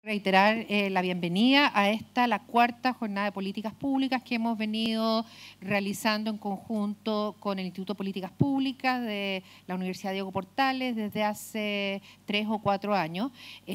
Reiterar la bienvenida a la cuarta jornada de políticas públicas que hemos venido realizando en conjunto con el Instituto de Políticas Públicas de la Universidad Diego Portales desde hace 3 o 4 años.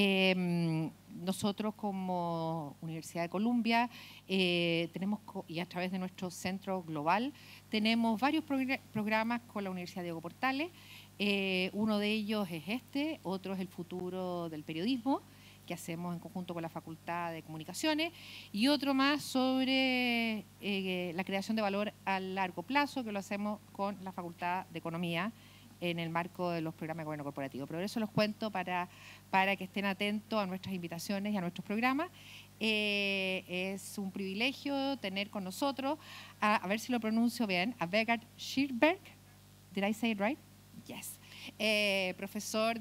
Nosotros como Universidad de Columbia tenemos, y a través de nuestro centro global, tenemos varios programas con la Universidad Diego Portales. Uno de ellos es otro es el futuro del periodismo, que hacemos en conjunto con la Facultad de Comunicaciones, y otro más sobre la creación de valor a largo plazo, que lo hacemos con la Facultad de Economía en el marco de los programas de gobierno corporativo. Pero eso los cuento para que estén atentos a nuestras invitaciones y a nuestros programas. Es un privilegio tener con nosotros, a ver si lo pronuncio bien, a Vegard Schirberg. Did I say it right? Yes. Profesor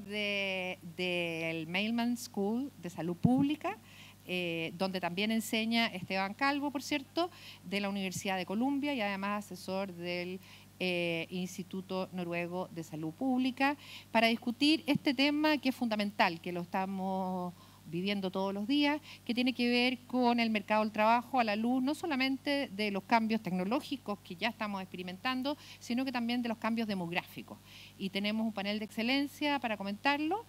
del Mailman School de Salud Pública, donde también enseña Esteban Calvo, por cierto, de la Universidad de Columbia, y además asesor del Instituto Noruego de Salud Pública, para discutir este tema que es fundamental, que lo estamos viviendo todos los días, que tiene que ver con el mercado del trabajo a la luz no solamente de los cambios tecnológicos que ya estamos experimentando, sino que también de los cambios demográficos. Y tenemos un panel de excelencia para comentarlo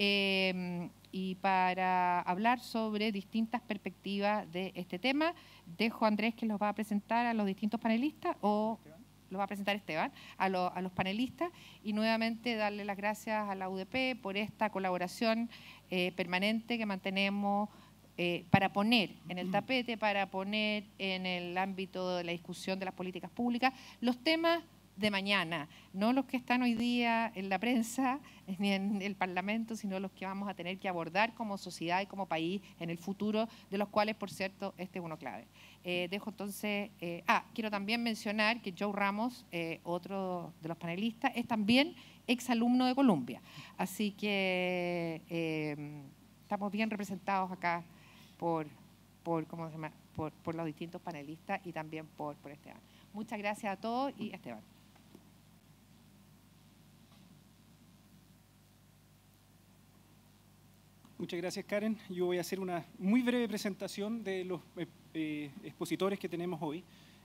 y para hablar sobre distintas perspectivas de este tema. Dejo a Andrés que los va a presentar a los distintos panelistas, o lo va a presentar Esteban, a los panelistas, y nuevamente darle las gracias a la UDP por esta colaboración permanente que mantenemos para poner en el tapete, para poner en el ámbito de la discusión de las políticas públicas los temas de mañana, no los que están hoy día en la prensa ni en el Parlamento, sino los que vamos a tener que abordar como sociedad y como país en el futuro, de los cuales, por cierto, este es uno clave. Dejo entonces... quiero también mencionar que Joe Ramos, otro de los panelistas, es también exalumno de Columbia. Así que estamos bien representados acá por los distintos panelistas y también por Esteban. Muchas gracias a todos y Esteban. Muchas gracias, Karen. Yo voy a hacer una muy breve presentación de los expositores que tenemos hoy.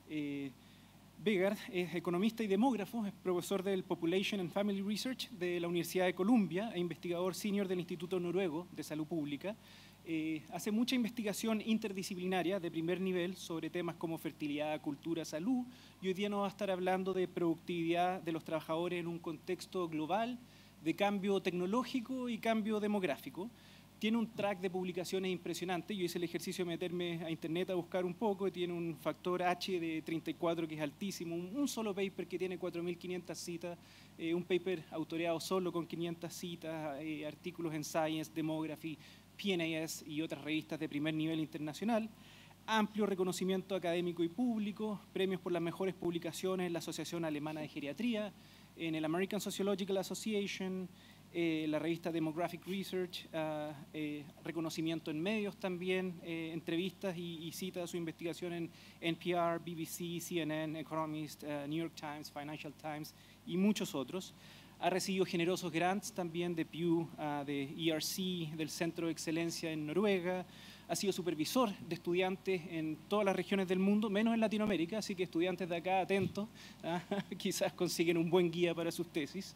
Vegard es economista y demógrafo, es profesor del Population and Family Research de la Universidad de Columbia e investigador senior del Instituto Noruego de Salud Pública. Hace mucha investigación interdisciplinaria de primer nivel sobre temas como fertilidad, cultura, salud, y hoy día nos va a estar hablando de productividad de los trabajadores en un contexto global de cambio tecnológico y cambio demográfico. Tiene un track de publicaciones impresionante. Yo hice el ejercicio de meterme a internet a buscar un poco. Tiene un factor H de 34 que es altísimo. Un solo paper que tiene 4.500 citas. Un paper autoreado solo con 500 citas. Artículos en Science, Demography, PNAS y otras revistas de primer nivel internacional. Amplio reconocimiento académico y público. Premios por las mejores publicaciones en la Asociación Alemana de Geriatría, en el American Sociological Association, la revista Demographic Research, reconocimiento en medios también, entrevistas y citas a su investigación en NPR, BBC, CNN, Economist, New York Times, Financial Times y muchos otros. Ha recibido generosos grants también de Pew, de ERC, del Centro de Excelencia en Noruega. Ha sido supervisor de estudiantes en todas las regiones del mundo, menos en Latinoamérica, así que estudiantes de acá atentos, quizás consiguen un buen guía para sus tesis.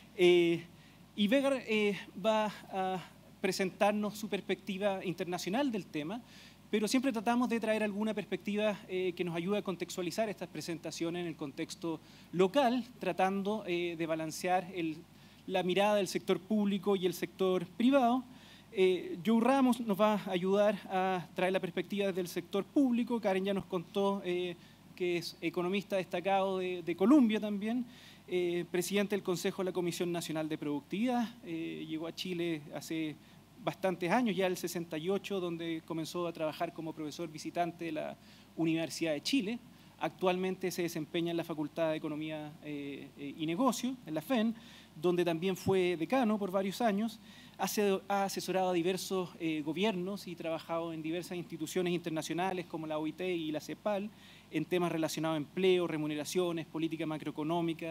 Y Vegard va a presentarnos su perspectiva internacional del tema, pero siempre tratamos de traer alguna perspectiva que nos ayude a contextualizar estas presentaciones en el contexto local, tratando de balancear la mirada del sector público y el sector privado. Joe Ramos nos va a ayudar a traer la perspectiva del sector público. Karen ya nos contó que es economista destacado de Columbia también. Presidente del Consejo de la Comisión Nacional de Productividad, llegó a Chile hace bastantes años, ya el 68, donde comenzó a trabajar como profesor visitante de la Universidad de Chile. Actualmente se desempeña en la Facultad de Economía y Negocio, en la FEN, donde también fue decano por varios años. Ha asesorado a diversos gobiernos y trabajado en diversas instituciones internacionales como la OIT y la CEPAL, en temas relacionados a empleo, remuneraciones, política macroeconómica,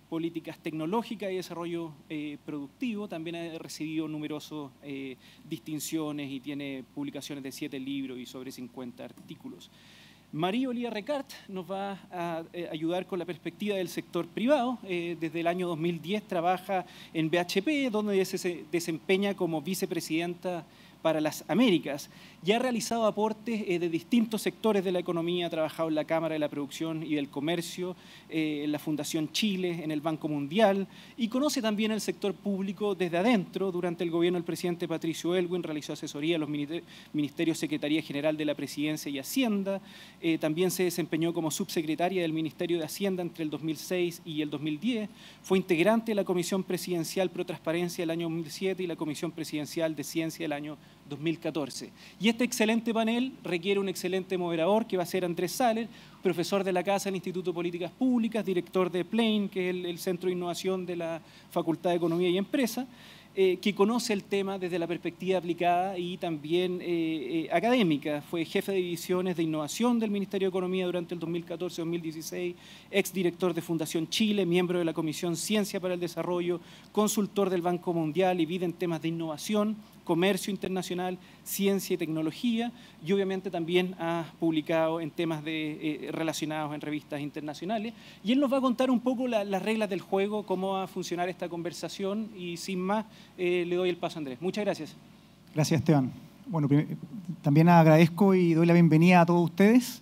políticas tecnológicas y desarrollo productivo. También ha recibido numerosas distinciones y tiene publicaciones de 7 libros y sobre 50 artículos. Marie-Olivier Recart nos va a ayudar con la perspectiva del sector privado. Desde el año 2010 trabaja en BHP, donde se desempeña como vicepresidenta para las Américas. Ya ha realizado aportes de distintos sectores de la economía, ha trabajado en la Cámara de la Producción y del Comercio, en la Fundación Chile, en el Banco Mundial, y conoce también el sector público desde adentro. Durante el gobierno del presidente Patricio Aylwin realizó asesoría a los ministerios Secretaría General de la Presidencia y Hacienda. También se desempeñó como subsecretaria del Ministerio de Hacienda entre el 2006 y el 2010. Fue integrante de la Comisión Presidencial Pro Transparencia del año 2007 y la Comisión Presidencial de Ciencia del año 2014. Y este excelente panel requiere un excelente moderador, que va a ser Andrés Saller, profesor de la Casa del Instituto de Políticas Públicas, director de Plain, que es el Centro de Innovación de la Facultad de Economía y Empresa, que conoce el tema desde la perspectiva aplicada y también académica. Fue jefe de divisiones de innovación del Ministerio de Economía durante el 2014-2016, exdirector de Fundación Chile, miembro de la Comisión Ciencia para el Desarrollo, consultor del Banco Mundial y vida en temas de innovación, comercio internacional, ciencia y tecnología, y obviamente también ha publicado en temas relacionados en revistas internacionales. Y él nos va a contar un poco las reglas del juego, cómo va a funcionar esta conversación, y sin más le doy el paso a Andrés. Muchas gracias. Gracias, Esteban. Bueno, también agradezco y doy la bienvenida a todos ustedes.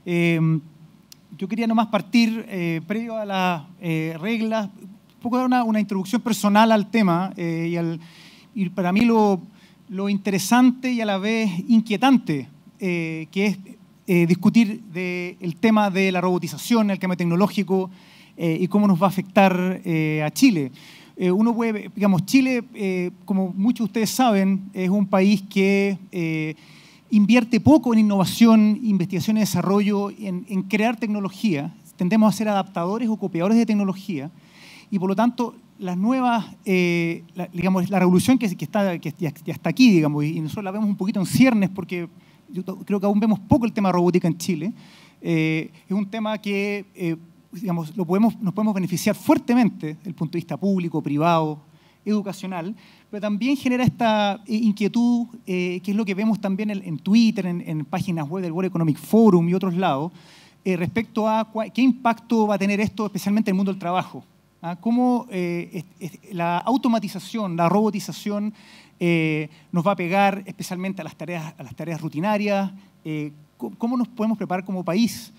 Yo quería nomás partir, previo a las reglas, un poco dar una introducción personal al tema y para mí lo interesante y a la vez inquietante que es discutir el tema de la robotización, el tema tecnológico y cómo nos va a afectar a Chile. Uno puede, digamos, Chile, como muchos de ustedes saben, es un país que invierte poco en innovación, investigación y desarrollo, en crear tecnología. Tendemos a ser adaptadores o copiadores de tecnología y, por lo tanto, las nuevas, digamos, la revolución que ya está aquí, digamos, y nosotros la vemos un poquito en ciernes porque yo creo que aún vemos poco el tema de robótica en Chile. Es un tema que, digamos, nos podemos beneficiar fuertemente desde el punto de vista público, privado, educacional, pero también genera esta inquietud, que es lo que vemos también en Twitter, en páginas web del World Economic Forum y otros lados, respecto a qué impacto va a tener esto, especialmente en el mundo del trabajo. Cómo la automatización, la robotización nos va a pegar especialmente a las tareas rutinarias, cómo nos podemos preparar como país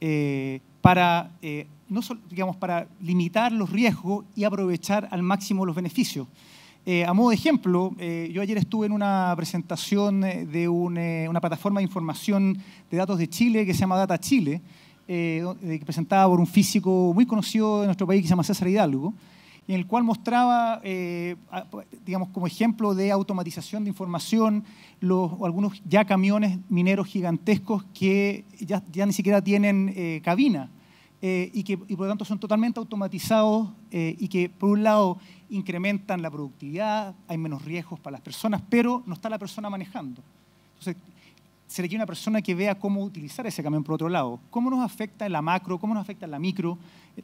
para, no solo, digamos, para limitar los riesgos y aprovechar al máximo los beneficios. A modo de ejemplo, yo ayer estuve en una presentación de una plataforma de información de datos de Chile que se llama Data Chile, presentada por un físico muy conocido de nuestro país que se llama César Hidalgo, en el cual mostraba, digamos, como ejemplo de automatización de información, algunos ya camiones mineros gigantescos que ya ni siquiera tienen cabina y por lo tanto son totalmente automatizados y que, por un lado, incrementan la productividad, hay menos riesgos para las personas, pero no está la persona manejando. Entonces, se requiere una persona que vea cómo utilizar ese camión por otro lado. ¿Cómo nos afecta en la macro? ¿Cómo nos afecta en la micro?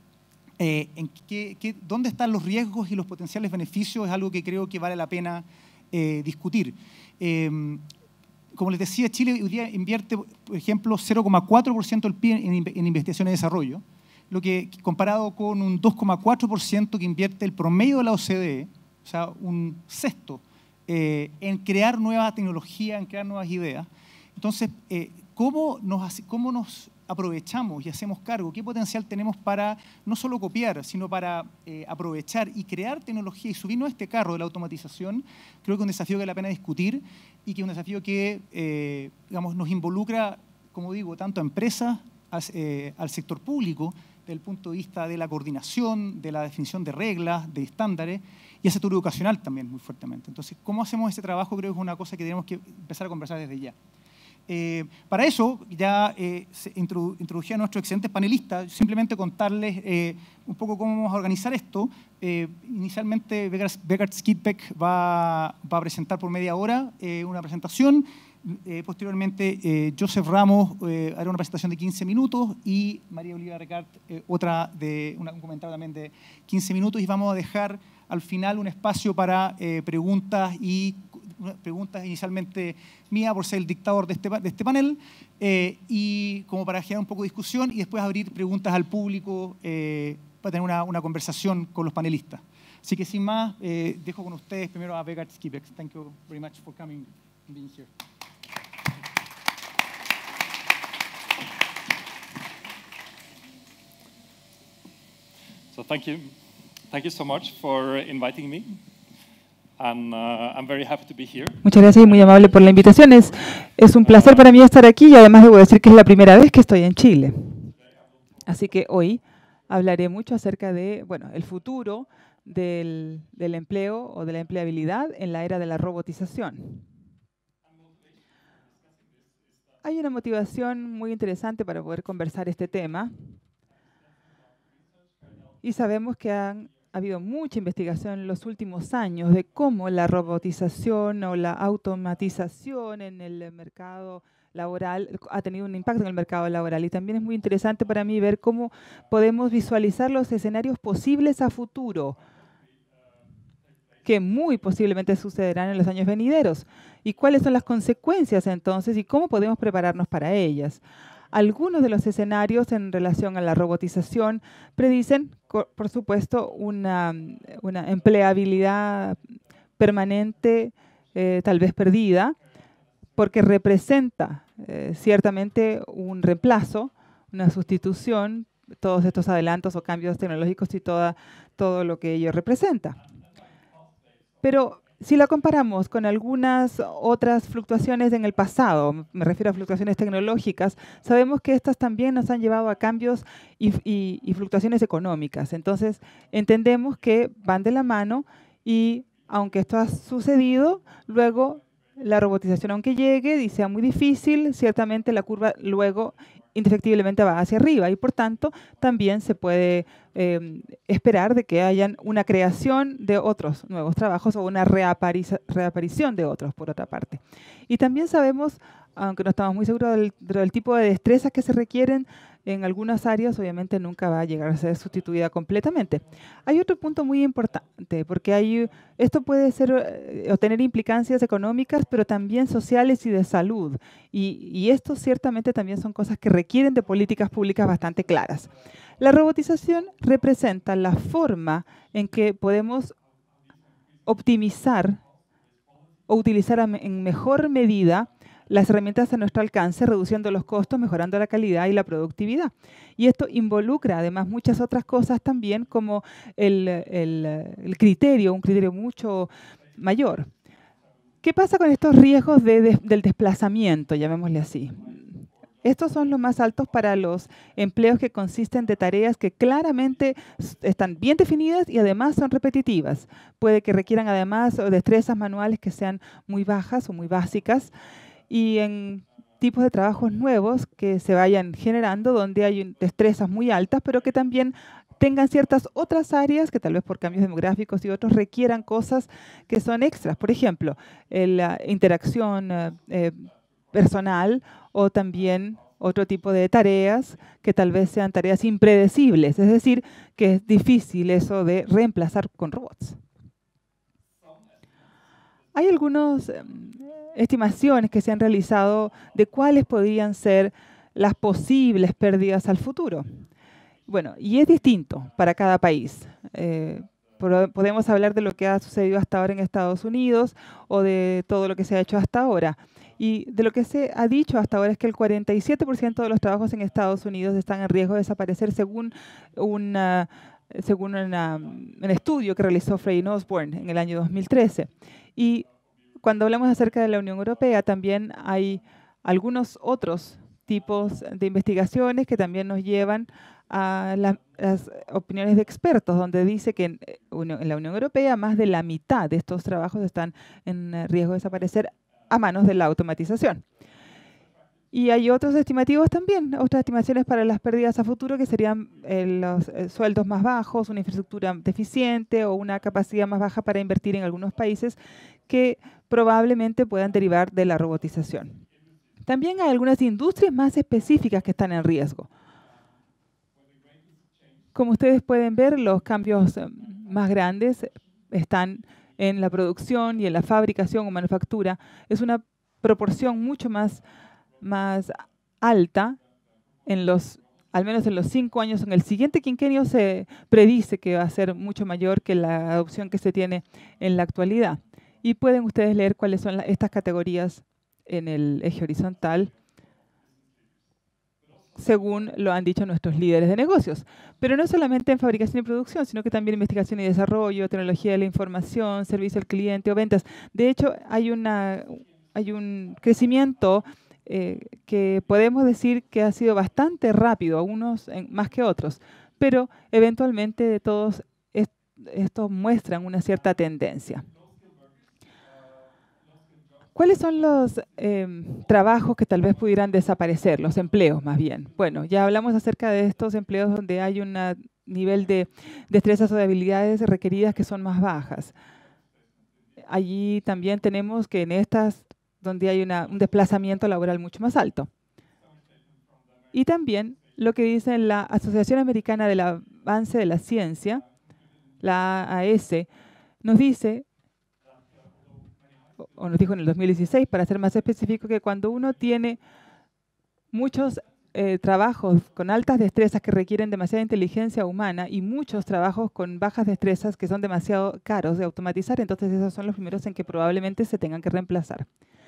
¿Dónde están los riesgos y los potenciales beneficios? Es algo que creo que vale la pena discutir. Como les decía, Chile hoy día invierte, por ejemplo, 0,4% del PIB en investigación y desarrollo, lo que comparado con un 2,4% que invierte el promedio de la OCDE, o sea, un sexto, en crear nueva tecnología, en crear nuevas ideas. Entonces, ¿cómo nos aprovechamos y hacemos cargo? ¿Qué potencial tenemos para no solo copiar, sino para aprovechar y crear tecnología y subirnos a este carro de la automatización? Creo que es un desafío que vale la pena discutir y que es un desafío que digamos, nos involucra, como digo, tanto a empresas, al sector público, desde el punto de vista de la coordinación, de la definición de reglas, de estándares, y al sector educacional también muy fuertemente. Entonces, ¿cómo hacemos ese trabajo? Creo que es una cosa que tenemos que empezar a conversar desde ya. Para eso ya se introduje a nuestros excelentes panelistas, simplemente contarles un poco cómo vamos a organizar esto. Inicialmente Vegard Skidbeck va a presentar por media hora una presentación. Posteriormente Joseph Ramos hará una presentación de 15 minutos y María Olivia Recart otra de un comentario también de 15 minutos, y vamos a dejar al final un espacio para preguntas inicialmente mía por ser el dictador de este panel, y como para generar un poco de discusión, y después abrir preguntas al público para tener una conversación con los panelistas. Así que sin más, dejo con ustedes primero a Vegard Skidbeck. Thank you very much for coming and being here. So thank you so much for inviting me. And I'm very happy to be here. Muchas gracias y muy amable por la invitación. Es un placer para mí estar aquí, y además debo decir que es la primera vez que estoy en Chile. Así que hoy hablaré mucho acerca de, bueno, el futuro del empleo o de la empleabilidad en la era de la robotización. Hay una motivación muy interesante para poder conversar este tema. Y sabemos que ha habido mucha investigación en los últimos años de cómo la robotización o la automatización en el mercado laboral ha tenido un impacto en el mercado laboral. Y también es muy interesante para mí ver cómo podemos visualizar los escenarios posibles a futuro, que muy posiblemente sucederán en los años venideros. ¿Y cuáles son las consecuencias entonces y cómo podemos prepararnos para ellas? Algunos de los escenarios en relación a la robotización predicen, por supuesto, una empleabilidad permanente, tal vez perdida, porque representa ciertamente un reemplazo, una sustitución, todos estos adelantos o cambios tecnológicos y todo lo que ello representa. Pero si la comparamos con algunas otras fluctuaciones en el pasado, me refiero a fluctuaciones tecnológicas, sabemos que estas también nos han llevado a cambios y fluctuaciones económicas. Entonces, entendemos que van de la mano y aunque esto ha sucedido, luego la robotización, aunque llegue y sea muy difícil, ciertamente la curva luego indefectiblemente va hacia arriba y por tanto también se puede esperar de que haya una creación de otros nuevos trabajos o una reaparición de otros, por otra parte. Y también sabemos, aunque no estamos muy seguros del tipo de destrezas que se requieren en algunas áreas, obviamente nunca va a llegar a ser sustituida completamente. Hay otro punto muy importante, porque esto puede ser o tener implicancias económicas, pero también sociales y de salud. Y esto ciertamente también son cosas que requieren de políticas públicas bastante claras. La robotización representa la forma en que podemos optimizar o utilizar en mejor medida las herramientas a nuestro alcance, reduciendo los costos, mejorando la calidad y la productividad. Y esto involucra además muchas otras cosas también, como el criterio, un criterio mucho mayor. ¿Qué pasa con estos riesgos del desplazamiento, llamémosle así? Estos son los más altos para los empleos que consisten de tareas que claramente están bien definidas y además son repetitivas. Puede que requieran además destrezas manuales que sean muy bajas o muy básicas, y en tipos de trabajos nuevos que se vayan generando donde hay destrezas muy altas, pero que también tengan ciertas otras áreas que tal vez por cambios demográficos y otros requieran cosas que son extras. Por ejemplo, la interacción personal o también otro tipo de tareas que tal vez sean tareas impredecibles, es decir, que es difícil eso de reemplazar con robots. Hay algunas estimaciones que se han realizado de cuáles podrían ser las posibles pérdidas al futuro. Bueno, y es distinto para cada país. Podemos hablar de lo que ha sucedido hasta ahora en Estados Unidos o de todo lo que se ha hecho hasta ahora. Y de lo que se ha dicho hasta ahora es que el 47% de los trabajos en Estados Unidos están en riesgo de desaparecer según un estudio que realizó Frey Osborne en el año 2013. Y cuando hablamos acerca de la Unión Europea, también hay algunos otros tipos de investigaciones que también nos llevan a las opiniones de expertos, donde dice que en la Unión Europea más de la mitad de estos trabajos están en riesgo de desaparecer a manos de la automatización. Y hay otros estimativos también, otras estimaciones para las pérdidas a futuro que serían los sueldos más bajos, una infraestructura deficiente o una capacidad más baja para invertir en algunos países que probablemente puedan derivar de la robotización. También hay algunas industrias más específicas que están en riesgo. Como ustedes pueden ver, los cambios más grandes están en la producción y en la fabricación o manufactura. Es una proporción mucho más alta al menos en los 5 años. En el siguiente quinquenio se predice que va a ser mucho mayor que la adopción que se tiene en la actualidad. Y pueden ustedes leer cuáles son estas categorías en el eje horizontal, según lo han dicho nuestros líderes de negocios. Pero no solamente en fabricación y producción, sino que también investigación y desarrollo, tecnología de la información, servicio al cliente o ventas. De hecho, hay un crecimiento que podemos decir que ha sido bastante rápido, unos más que otros, pero eventualmente de todos estos muestran una cierta tendencia. ¿Cuáles son los trabajos que tal vez pudieran desaparecer, los empleos más bien? Bueno, ya hablamos acerca de estos empleos donde hay un nivel de destrezas o de habilidades requeridas que son más bajas. Allí también tenemos que en estas donde hay un desplazamiento laboral mucho más alto. Y también lo que dice la Asociación Americana del Avance de la Ciencia, la AAS, nos dice, o nos dijo en el 2016, para ser más específico, que cuando uno tiene muchos trabajos con altas destrezas que requieren demasiada inteligencia humana y muchos trabajos con bajas destrezas que son demasiado caros de automatizar, entonces esos son los primeros en que probablemente se tengan que reemplazar.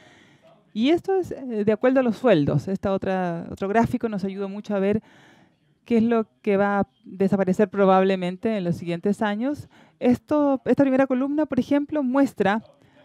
Y esto es de acuerdo a los sueldos. Otro gráfico nos ayuda mucho a ver qué es lo que va a desaparecer probablemente en los siguientes años. Esta primera columna, por ejemplo, muestra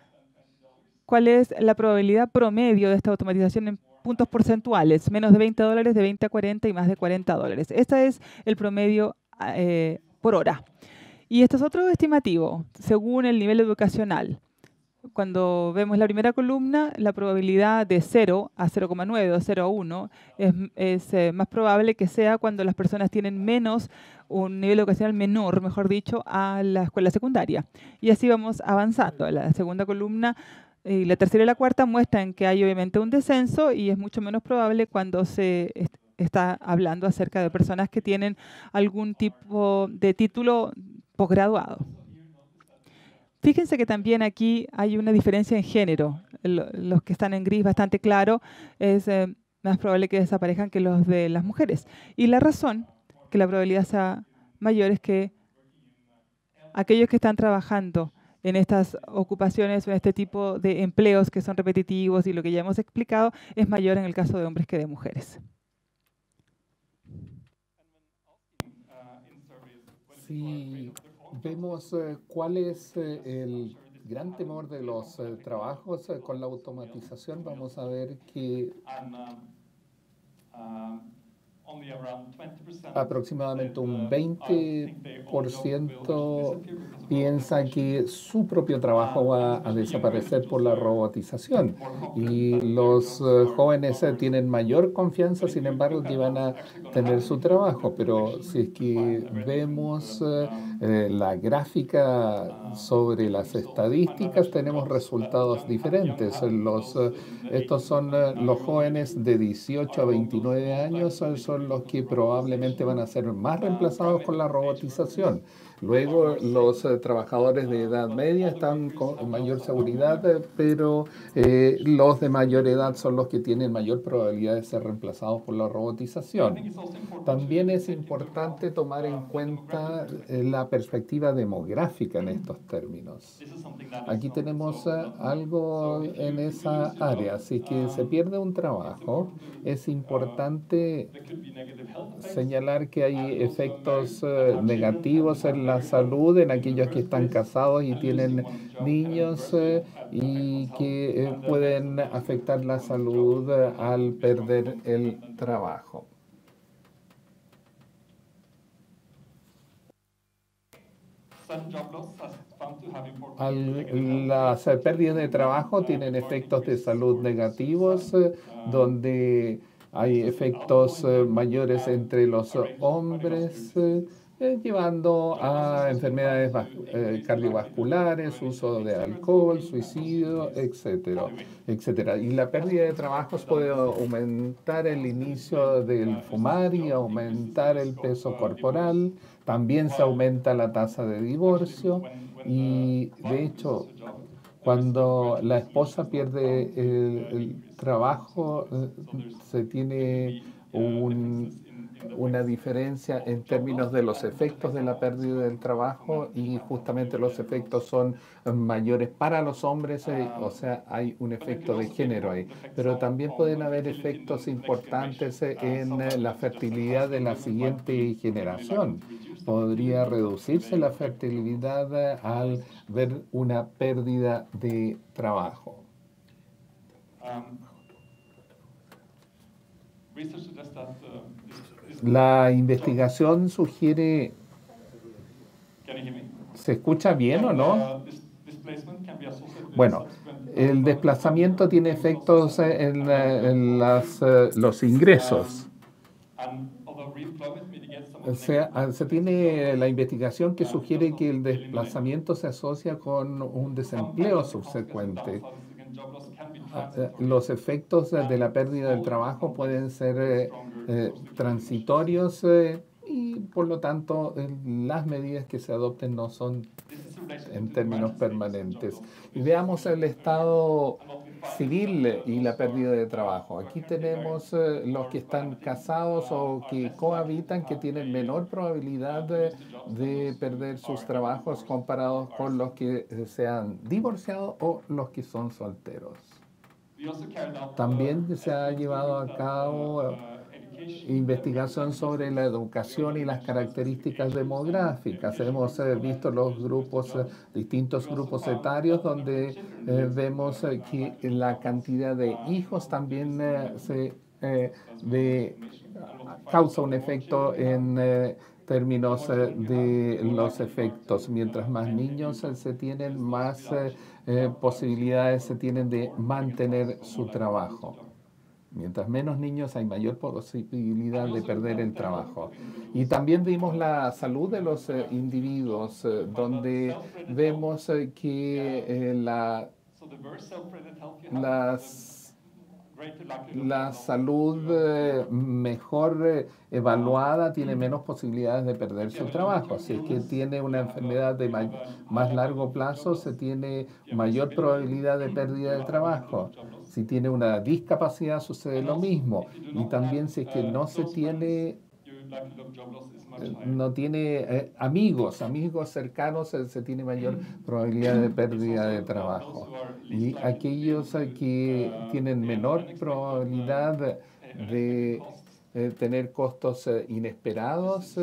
cuál es la probabilidad promedio de esta automatización en puntos porcentuales, menos de $20, de 20 a 40 y más de $40. Este es el promedio por hora. Y esto es otro estimativo, según el nivel educacional. Cuando vemos la primera columna, la probabilidad de 0 a 0,9 o 0 a 1 es más probable que sea cuando las personas tienen un nivel educacional menor, mejor dicho, a la escuela secundaria. Y así vamos avanzando. La segunda columna y la tercera y la cuarta muestran que hay obviamente un descenso y es mucho menos probable cuando se está hablando acerca de personas que tienen algún tipo de título posgraduado. Fíjense que también aquí hay una diferencia en género. Los que están en gris bastante claro es más probable que desaparezcan que los de las mujeres. Y la razón que la probabilidad sea mayor es que aquellos que están trabajando en estas ocupaciones o en este tipo de empleos que son repetitivos y lo que ya hemos explicado es mayor en el caso de hombres que de mujeres. Si vemos cuál es el gran temor de los trabajos con la automatización, vamos a ver que aproximadamente un 20% piensa que su propio trabajo va a desaparecer por la robotización. Y los jóvenes tienen mayor confianza, sin embargo, que van a tener su trabajo. Pero si es que vemos la gráfica sobre las estadísticas, tenemos resultados diferentes. Estos son los jóvenes de 18 a 29 años, son los que probablemente van a ser más reemplazados con la robotización. Luego, los trabajadores de edad media están con mayor seguridad, pero los de mayor edad son los que tienen mayor probabilidad de ser reemplazados por la robotización. También es importante tomar en cuenta la perspectiva demográfica en estos términos. Aquí tenemos algo en esa área. Si que se pierde un trabajo, es importante señalar que hay efectos negativos en la salud en aquellos que están casados y tienen niños y que pueden afectar la salud al perder el trabajo. Las pérdidas de trabajo tienen efectos de salud negativos, donde hay efectos mayores entre los hombres, llevando a enfermedades cardiovasculares, uso de alcohol, suicidio, etcétera. Y la pérdida de trabajos puede aumentar el inicio del fumar y aumentar el peso corporal. También se aumenta la tasa de divorcio y, de hecho, cuando la esposa pierde el trabajo, se tiene una diferencia en términos de los efectos de la pérdida del trabajo, y justamente los efectos son mayores para los hombres, o sea, hay un efecto de género ahí. Pero también pueden haber efectos importantes en la fertilidad de la siguiente generación. Podría reducirse la fertilidad al ver una pérdida de trabajo. La investigación sugiere... ¿Se escucha bien o no? Bueno, el desplazamiento tiene efectos en los ingresos. O sea, se tiene la investigación que sugiere que el desplazamiento se asocia con un desempleo subsecuente. Los efectos de la pérdida del trabajo pueden ser transitorios y, por lo tanto, las medidas que se adopten no son en términos permanentes. Y veamos el estado civil y la pérdida de trabajo. Aquí tenemos los que están casados o que cohabitan, que tienen menor probabilidad de perder sus trabajos comparados con los que se han divorciado o los que son solteros. También se ha llevado a cabo investigación sobre la educación y las características demográficas. Hemos visto los distintos grupos etarios, donde vemos que la cantidad de hijos también causa un efecto en términos de los efectos. Mientras más niños se tienen, más posibilidades se tienen de mantener su trabajo. Mientras menos niños hay mayor posibilidad de perder el trabajo. Y también vimos la salud de los individuos, donde vemos que la salud mejor evaluada tiene menos posibilidades de perder su trabajo. Si es que tiene una enfermedad de más largo plazo, se tiene mayor probabilidad de pérdida de trabajo. Si tiene una discapacidad, sucede lo mismo. Y también si es que no tiene amigos cercanos, se tiene mayor probabilidad de pérdida de trabajo. Y aquellos que tienen menor probabilidad de tener costos inesperados,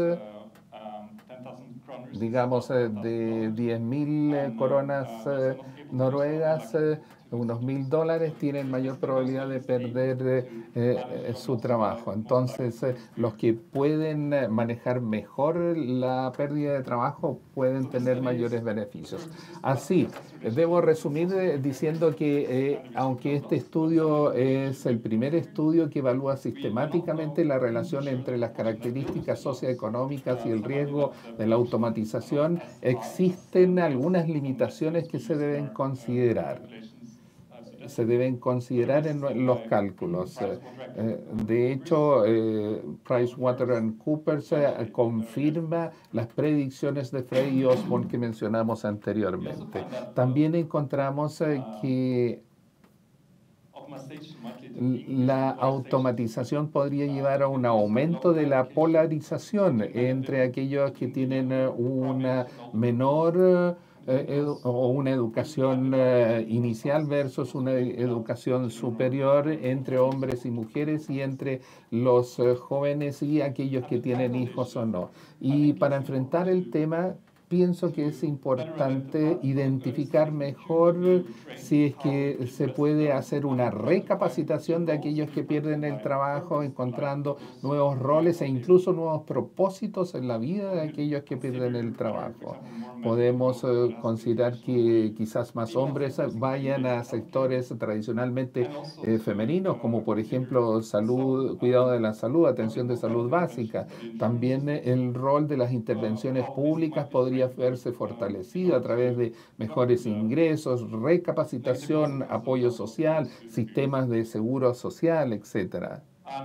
digamos de 10.000 coronas noruegas, unos $1.000, tienen mayor probabilidad de perder su trabajo. Entonces, los que pueden manejar mejor la pérdida de trabajo pueden tener mayores beneficios. Así, debo resumir diciendo que aunque este estudio es el primer estudio que evalúa sistemáticamente la relación entre las características socioeconómicas y el riesgo de la automatización, existen algunas limitaciones que se deben considerar. En los cálculos. De hecho, PricewaterhouseCoopers confirma las predicciones de Frey y Osborne que mencionamos anteriormente. También encontramos que la automatización podría llevar a un aumento de la polarización entre aquellos que tienen una menor o una educación inicial versus una educación superior, entre hombres y mujeres y entre los jóvenes y aquellos que tienen hijos o no. Y para enfrentar el tema, pienso que es importante identificar mejor si es que se puede hacer una recapacitación de aquellos que pierden el trabajo, encontrando nuevos roles e incluso nuevos propósitos en la vida de aquellos que pierden el trabajo. Podemos considerar que quizás más hombres vayan a sectores tradicionalmente femeninos, como por ejemplo salud, cuidado de la salud, atención de salud básica. También el rol de las intervenciones públicas podría verse fortalecido a través de mejores ingresos, recapacitación, apoyo social, sistemas de seguro social, etc.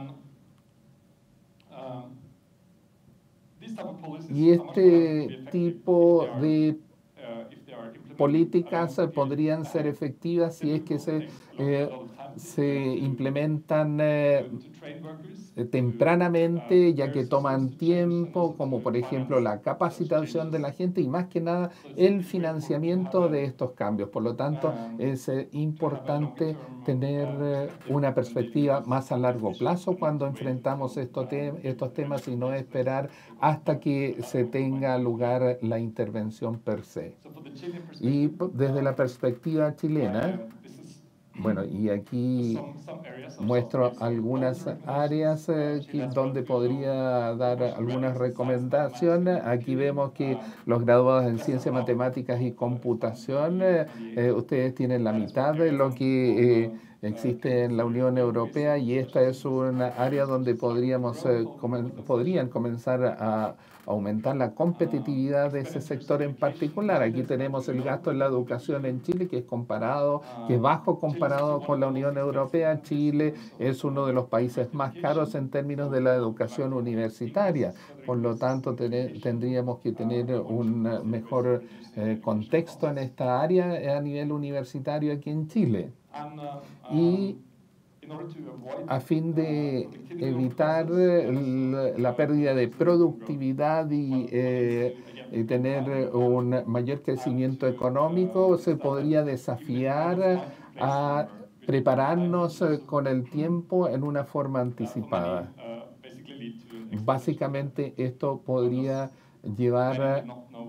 Y este tipo de políticas podrían ser efectivas si es que se implementan tempranamente, ya que toman tiempo, como por ejemplo la capacitación de la gente y más que nada el financiamiento de estos cambios. Por lo tanto, es importante tener una perspectiva más a largo plazo cuando enfrentamos estos temas y no esperar hasta que se tenga lugar la intervención per se. Y desde la perspectiva chilena, bueno, y aquí muestro algunas áreas donde podría dar algunas recomendaciones. Aquí vemos que los graduados en Ciencias, Matemáticas y Computación, ustedes tienen la mitad de lo que existe en la Unión Europea y esta es una área donde podrían comenzar a aumentar la competitividad de ese sector en particular. Aquí tenemos el gasto en la educación en Chile, que es bajo comparado con la Unión Europea. Chile es uno de los países más caros en términos de la educación universitaria. Por lo tanto, tendríamos que tener un mejor contexto en esta área a nivel universitario aquí en Chile. Y a fin de evitar la pérdida de productividad y tener un mayor crecimiento económico, se podría desafiar a prepararnos con el tiempo en una forma anticipada. Básicamente esto podría llevar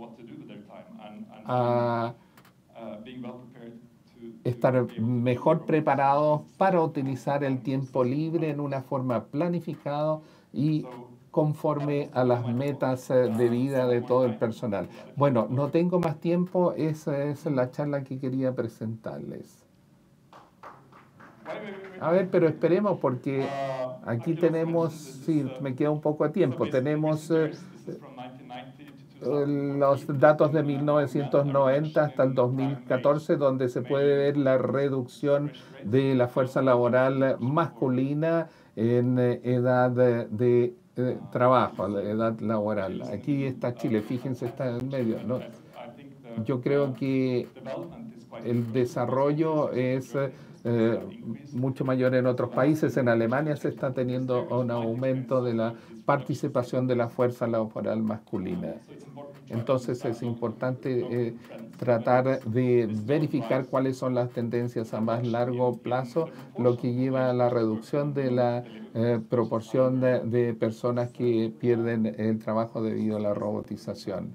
a estar mejor preparados para utilizar el tiempo libre en una forma planificada y conforme a las metas de vida de todo el personal. Bueno, no tengo más tiempo, esa es la charla que quería presentarles. A ver, pero esperemos porque aquí tenemos, sí, me queda un poco de tiempo, tenemos los datos de 1990 hasta el 2014, donde se puede ver la reducción de la fuerza laboral masculina en edad de trabajo, la edad laboral. Aquí está Chile, fíjense, está en el medio, ¿no? Yo creo que el desarrollo es mucho mayor en otros países. En Alemania se está teniendo un aumento de la participación de la fuerza laboral masculina. Entonces es importante tratar de verificar cuáles son las tendencias a más largo plazo, lo que lleva a la reducción de la proporción de personas que pierden el trabajo debido a la robotización.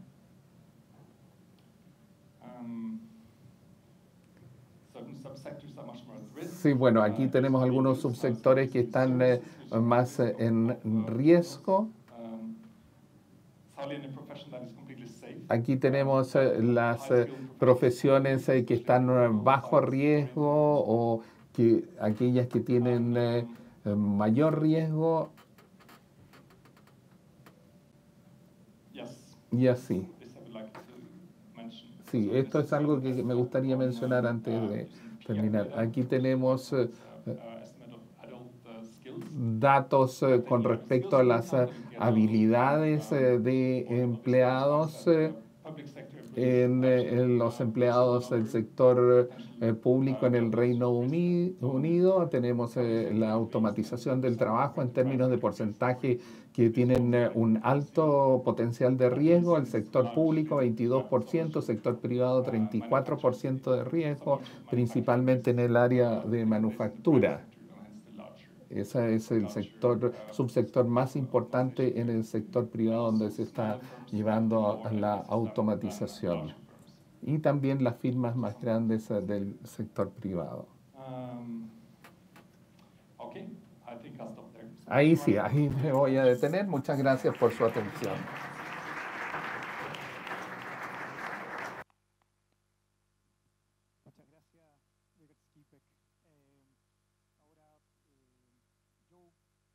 Sí, bueno, aquí tenemos algunos subsectores que están más en riesgo. Aquí tenemos las profesiones que están bajo riesgo o aquellas que tienen mayor riesgo. Y así. Sí, esto es algo que me gustaría mencionar antes de terminar. Aquí tenemos datos con respecto a las habilidades de empleados en los empleados del sector público en el Reino Unido. Tenemos la automatización del trabajo en términos de porcentaje que tienen un alto potencial de riesgo. El sector público 22%, sector privado 34% de riesgo, principalmente en el área de manufactura. Ese es el subsector más importante en el sector privado donde se está llevando a la automatización. Y también las firmas más grandes del sector privado. Okay, I think I'll stop there. Ahí sí, ahí me voy a detener. Muchas gracias por su atención. Muchas gracias, Vegard Skipek. Ahora, yo...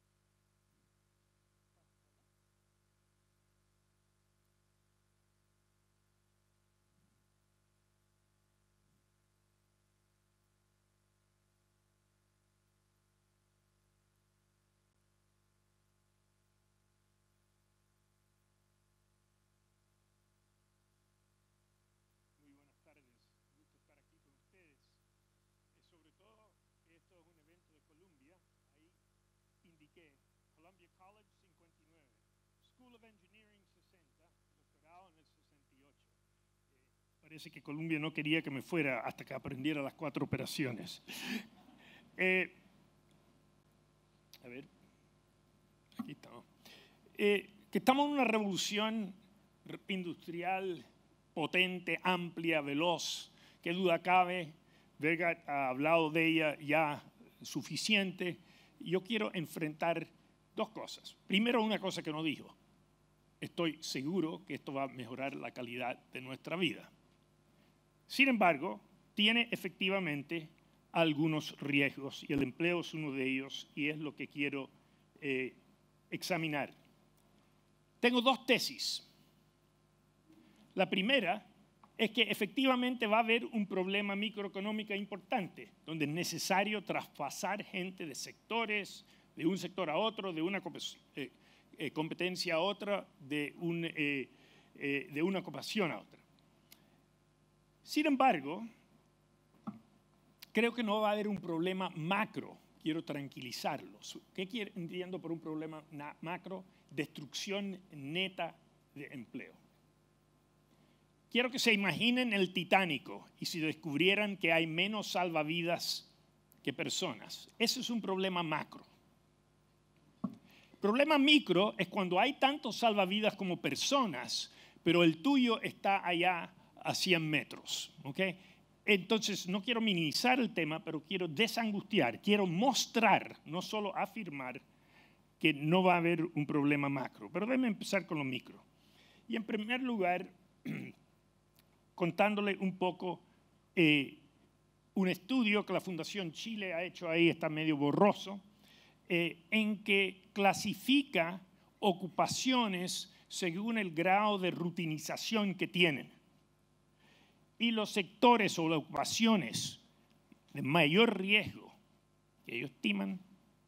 Muy buenas tardes, gusto estar aquí con ustedes. Sobre todo, esto es un evento de Columbia, ahí indiqué Columbia College 59, School of Engineering 60, doctorado en el 68. Parece que Columbia no quería que me fuera hasta que aprendiera las 4 operaciones. A ver, aquí estamos. Que estamos en una revolución industrial potente, amplia, veloz, qué duda cabe. Vegard ha hablado de ella ya suficiente. Yo quiero enfrentar 2 cosas. Primero, una cosa que no dijo. Estoy seguro que esto va a mejorar la calidad de nuestra vida. Sin embargo, tiene efectivamente algunos riesgos y el empleo es uno de ellos y es lo que quiero examinar. Tengo 2 tesis. La primera es que efectivamente va a haber un problema microeconómico importante, donde es necesario traspasar gente de sectores, de un sector a otro, de una competencia a otra, de una ocupación a otra. Sin embargo, creo que no va a haber un problema macro. Quiero tranquilizarlos. ¿Qué entiendo por un problema macro? Destrucción neta de empleo. Quiero que se imaginen el Titánico y si descubrieran que hay menos salvavidas que personas. Ese es un problema macro. El problema micro es cuando hay tantos salvavidas como personas, pero el tuyo está allá a 100 metros. ¿Okay? Entonces, no quiero minimizar el tema, pero quiero desangustiar, quiero mostrar, no solo afirmar, que no va a haber un problema macro. Pero déjenme empezar con lo micro. Y en primer lugar, contándole un poco un estudio que la Fundación Chile ha hecho ahí, está medio borroso, en que clasifica ocupaciones según el grado de rutinización que tienen. Y los sectores o las ocupaciones de mayor riesgo que ellos estiman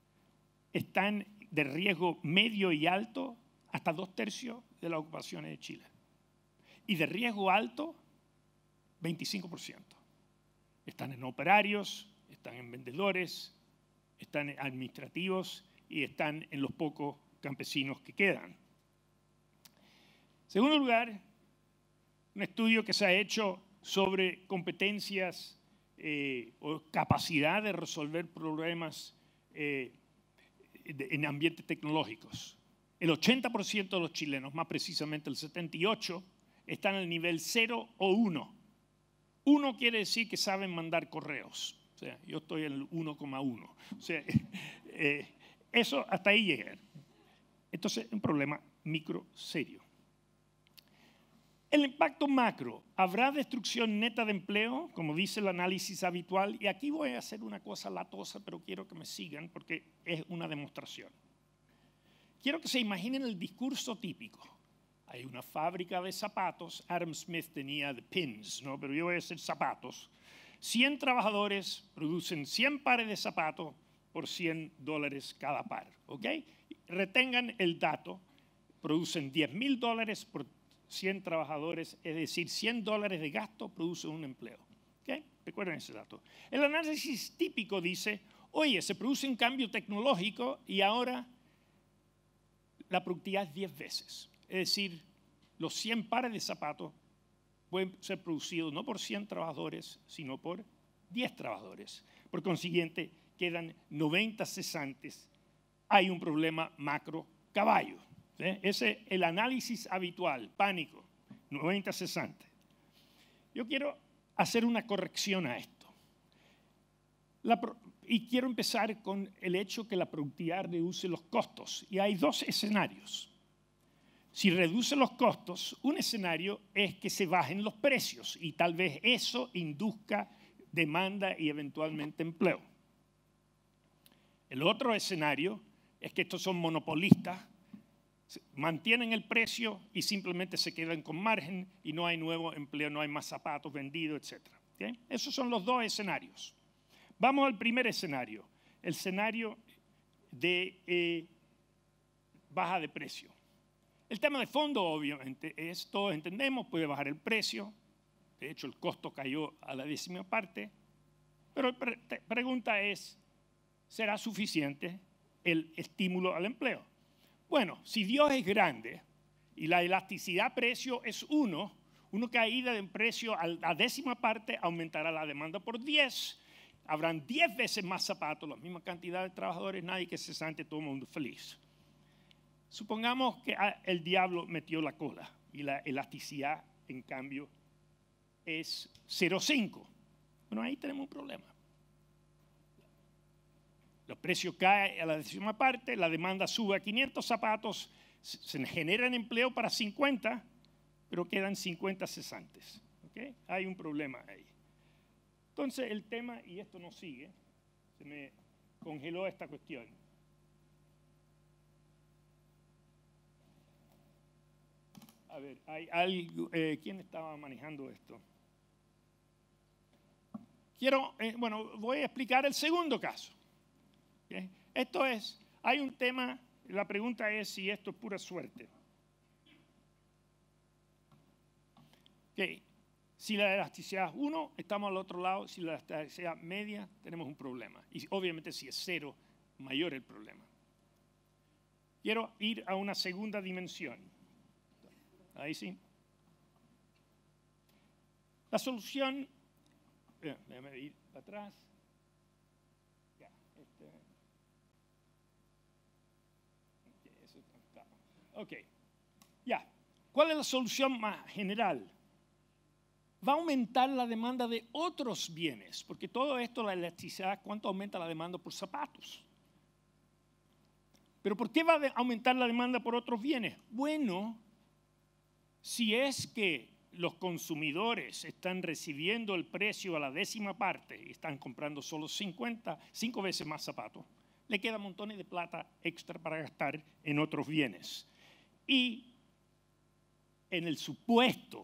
están de riesgo medio y alto hasta 2/3 de las ocupaciones de Chile. Y de riesgo alto, 25%. Están en operarios, están en vendedores, están en administrativos y están en los pocos campesinos que quedan. En segundo lugar, un estudio que se ha hecho sobre competencias o capacidad de resolver problemas en ambientes tecnológicos. El 80% de los chilenos, más precisamente el 78%, están al nivel 0 o 1. 1 quiere decir que saben mandar correos. O sea, yo estoy en el 1,1. O sea, eso hasta ahí llega. Entonces, un problema micro serio. El impacto macro. ¿Habrá destrucción neta de empleo? Como dice el análisis habitual. Y aquí voy a hacer una cosa latosa, pero quiero que me sigan porque es una demostración. Quiero que se imaginen el discurso típico. Hay una fábrica de zapatos. Adam Smith tenía the pins, ¿no? Pero yo voy a hacer zapatos. 100 trabajadores producen 100 pares de zapatos por $100 cada par. ¿Ok? Retengan el dato. Producen $10,000 por 100 trabajadores, es decir, $100 de gasto produce un empleo. ¿Okay? Recuerden ese dato. El análisis típico dice, oye, se produce un cambio tecnológico y ahora la productividad es 10 veces. Es decir, los 100 pares de zapatos pueden ser producidos no por 100 trabajadores, sino por 10 trabajadores. Por consiguiente, quedan 90 cesantes, hay un problema macro caballo. ¿Sí? Ese es el análisis habitual, pánico, 90 cesantes. Yo quiero hacer una corrección a esto. Y quiero empezar con el hecho que la productividad reduce los costos. Y hay dos escenarios. Si reduce los costos, un escenario es que se bajen los precios y tal vez eso induzca demanda y eventualmente empleo. El otro escenario es que estos son monopolistas, mantienen el precio y simplemente se quedan con margen y no hay nuevo empleo, no hay más zapatos vendidos, etc. ¿Okay? Esos son los dos escenarios. Vamos al primer escenario, el escenario de baja de precio. El tema de fondo, obviamente, es, todos entendemos, puede bajar el precio. De hecho, el costo cayó a la 10ª parte. Pero la pregunta es, ¿será suficiente el estímulo al empleo? Bueno, si Dios es grande y la elasticidad precio es 1, una caída de precio a la 10ª parte aumentará la demanda por 10. Habrán 10 veces más zapatos, la misma cantidad de trabajadores, nadie que se siente, todo el mundo feliz. Supongamos que el diablo metió la cola y la elasticidad, en cambio, es 0,5. Bueno, ahí tenemos un problema. Los precios caen a la 10ª parte, la demanda sube a 500 zapatos, se generan empleo para 50, pero quedan 50 cesantes. ¿Okay? Hay un problema ahí. Entonces el tema, y esto no sigue, se me congeló esta cuestión. A ver, hay algo, ¿quién estaba manejando esto? Bueno, voy a explicar el segundo caso. ¿Okay? Esto es, hay un tema, la pregunta es si esto es pura suerte. Okay. Si la elasticidad es 1, estamos al otro lado. Si la elasticidad media, tenemos un problema. Y obviamente si es 0, mayor el problema. Quiero ir a una segunda dimensión. Ahí sí. La solución, déjame ir para atrás. Ya, ok, ya. ¿Cuál es la solución más general? Va a aumentar la demanda de otros bienes, porque todo esto, la elasticidad, ¿cuánto aumenta la demanda por zapatos? ¿Pero por qué va a aumentar la demanda por otros bienes? Bueno, si es que los consumidores están recibiendo el precio a la 10ª parte y están comprando solo 5 veces más zapatos, le queda montones de plata extra para gastar en otros bienes. Y en el supuesto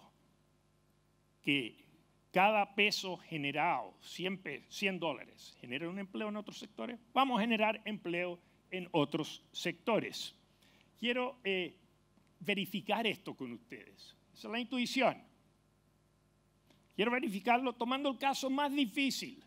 que cada peso generado, $100, genera un empleo en otros sectores, vamos a generar empleo en otros sectores. Quiero verificar esto con ustedes. Esa es la intuición. Quiero verificarlo tomando el caso más difícil.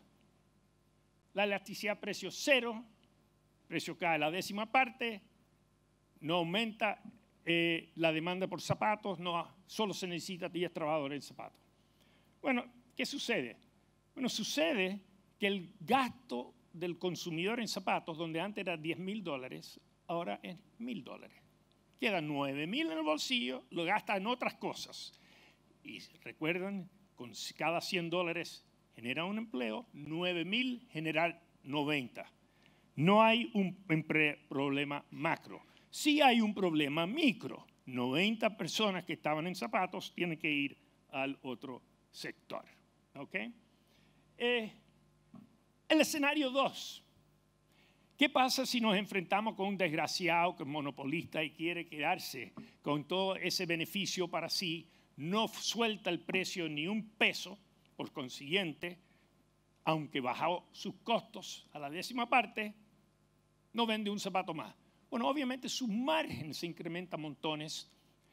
La elasticidad precio 0, precio cae a la 10ª parte, no aumenta la demanda por zapatos, solo se necesita 10 trabajadores en zapatos. Bueno, ¿qué sucede? Bueno, sucede que el gasto del consumidor en zapatos, donde antes era $10,000, ahora es $1,000. Quedan $9,000 en el bolsillo, lo gasta en otras cosas. Y recuerden, con cada $100 genera un empleo, 9,000 generar 90. No hay un problema macro. Sí hay un problema micro. 90 personas que estaban en zapatos tienen que ir al otro sector. ¿Ok? El escenario 2. ¿Qué pasa si nos enfrentamos con un desgraciado que es monopolista y quiere quedarse con todo ese beneficio para sí? No suelta el precio ni un peso, por consiguiente, aunque bajó sus costos a la 10ª parte, no vende un zapato más. Bueno, obviamente su margen se incrementa montones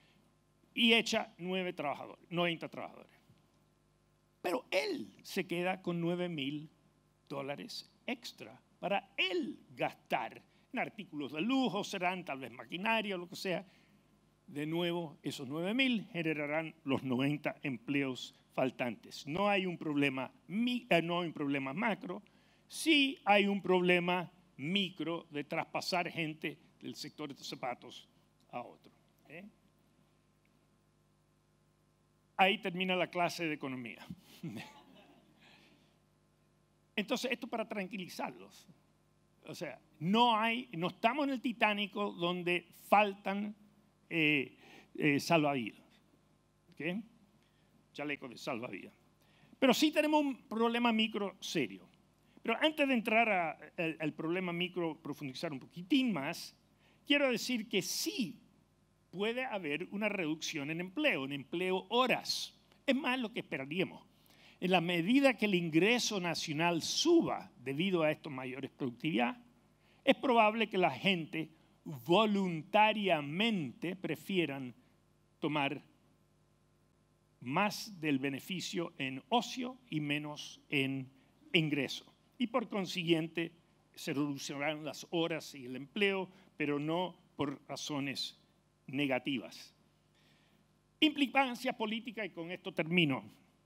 y echa 90 trabajadores. Pero él se queda con $9,000 extra para él gastar en artículos de lujo, serán tal vez maquinaria o lo que sea. De nuevo, esos 9,000 generarán los 90 empleos faltantes. No hay un problema macro, Sí hay un problema micro de traspasar gente del sector de zapatos a otro. Ahí termina la clase de economía. Entonces, esto para tranquilizarlos. O sea, no estamos en el Titánico donde faltan salvavidas. ¿Okay? Chaleco de salvavidas. Pero sí tenemos un problema micro serio. Pero antes de entrar al problema micro, profundizar un poquitín más, quiero decir que sí puede haber una reducción en empleo horas. Es más lo que esperaríamos. En la medida que el ingreso nacional suba debido a esta mayor productividad, es probable que la gente voluntariamente prefieran tomar más del beneficio en ocio y menos en ingreso. Y por consiguiente se reducirán las horas y el empleo, pero no por razones negativas. Implicancia política, y con esto termino.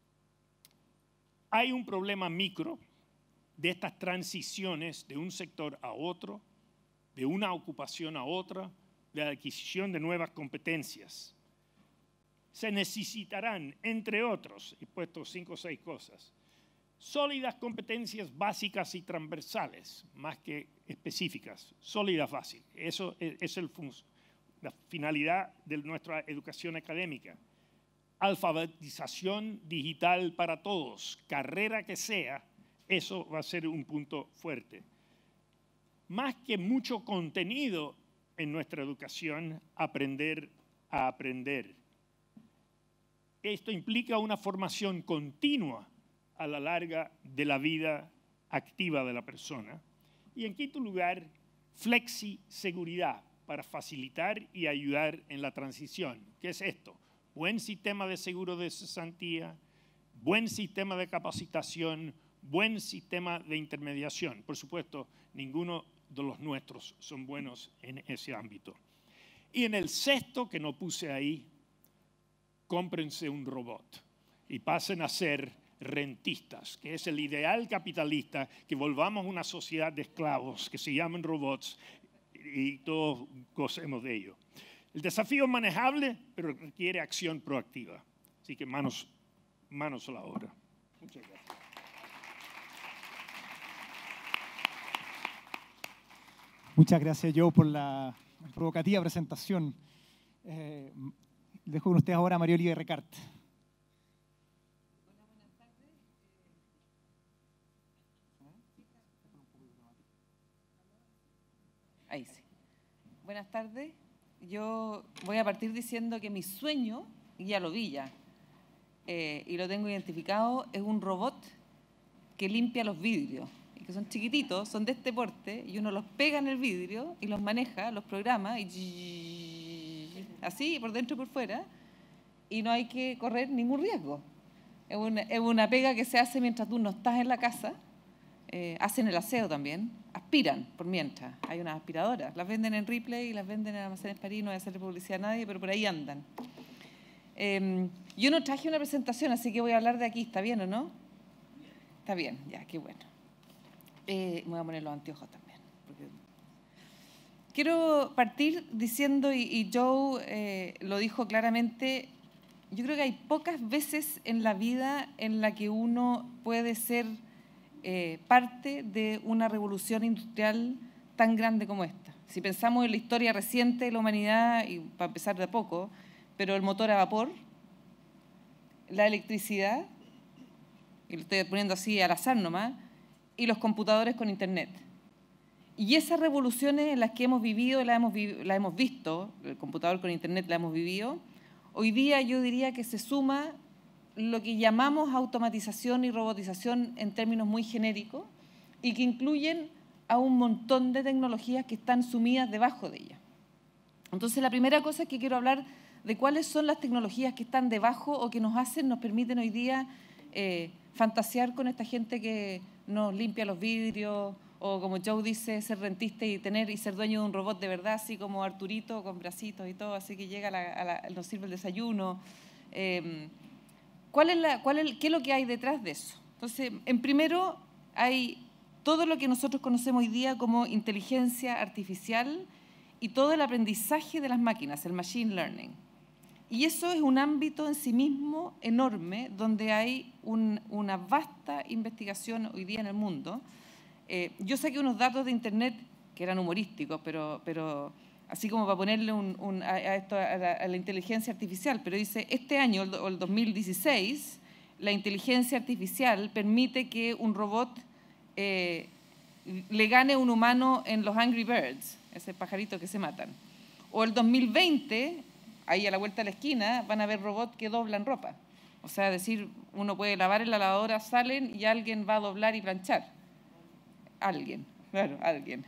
Hay un problema micro de estas transiciones de un sector a otro, de una ocupación a otra, de la adquisición de nuevas competencias. Se necesitarán, entre otros, he puesto 5 o 6 cosas, sólidas competencias básicas y transversales, más que específicas, sólidas básicas. Eso es la finalidad de nuestra educación académica. Alfabetización digital para todos, carrera que sea, eso va a ser un punto fuerte. Más que mucho contenido en nuestra educación, aprender a aprender. Esto implica una formación continua a la larga de la vida activa de la persona. Y en quinto lugar, flexiseguridad para facilitar y ayudar en la transición. ¿Qué es esto? Buen sistema de seguro de cesantía, buen sistema de capacitación, buen sistema de intermediación. Por supuesto, ninguno de los nuestros son buenos en ese ámbito. Y en el sexto, que no puse ahí, cómprense un robot y pasen a ser rentistas, que es el ideal capitalista, que volvamos a una sociedad de esclavos que se llaman robots y todos gocemos de ello. El desafío es manejable, pero requiere acción proactiva. Así que manos a la obra. Muchas gracias. Muchas gracias, Joe, por la provocativa presentación. Dejo con ustedes ahora a María Oliva Recart. Ahí sí. Buenas tardes. Yo voy a partir diciendo que mi sueño, y ya lo vi ya, y lo tengo identificado, es un robot que limpia los vidrios, y que son chiquititos, son de este porte, y uno los pega en el vidrio y los maneja, los programa, y así, por dentro y por fuera, y no hay que correr ningún riesgo. Es una pega que se hace mientras tú no estás en la casa. Hacen el aseo también, aspiran por mientras. Hay unas aspiradoras, las venden en Ripley y las venden en Almacenes París, no voy a hacerle publicidad a nadie, pero por ahí andan. Yo no traje una presentación, así que voy a hablar de aquí, ¿está bien o no? Está bien, ya, qué bueno. Me voy a poner los anteojos también. Quiero partir diciendo, y Joe lo dijo claramente, yo creo que hay pocas veces en la vida en la que uno puede ser parte de una revolución industrial tan grande como esta. Si pensamos en la historia reciente de la humanidad, y para empezar de a poco, pero el motor a vapor, la electricidad, y lo estoy poniendo así al azar nomás, y los computadores con internet. Y esas revoluciones en las que hemos vivido, la hemos visto, el computador con internet la hemos vivido, hoy día yo diría que se suma lo que llamamos automatización y robotización en términos muy genéricos y que incluyen a un montón de tecnologías que están sumidas debajo de ella. Entonces, la primera cosa es que quiero hablar de cuáles son las tecnologías que están debajo o que nos permiten hoy día fantasear con esta gente que nos limpia los vidrios o, como Joe dice, ser rentista y ser dueño de un robot de verdad, así como Arturito con bracitos y todo, así que llega nos sirve el desayuno. ¿Qué es lo que hay detrás de eso? Entonces, en primero hay todo lo que nosotros conocemos hoy día como inteligencia artificial y todo el aprendizaje de las máquinas, el machine learning. Y eso es un ámbito en sí mismo enorme, donde hay una vasta investigación hoy día en el mundo. Yo saqué unos datos de Internet que eran humorísticos, pero así como para ponerle a la inteligencia artificial, pero dice, este año, o el 2016, la inteligencia artificial permite que un robot le gane a un humano en los Angry Birds, ese pajarito que se matan. O el 2020, ahí a la vuelta de la esquina, van a haber robots que doblan ropa. O sea, decir, uno puede lavar en la lavadora, salen y alguien va a doblar y planchar. Alguien, claro, alguien.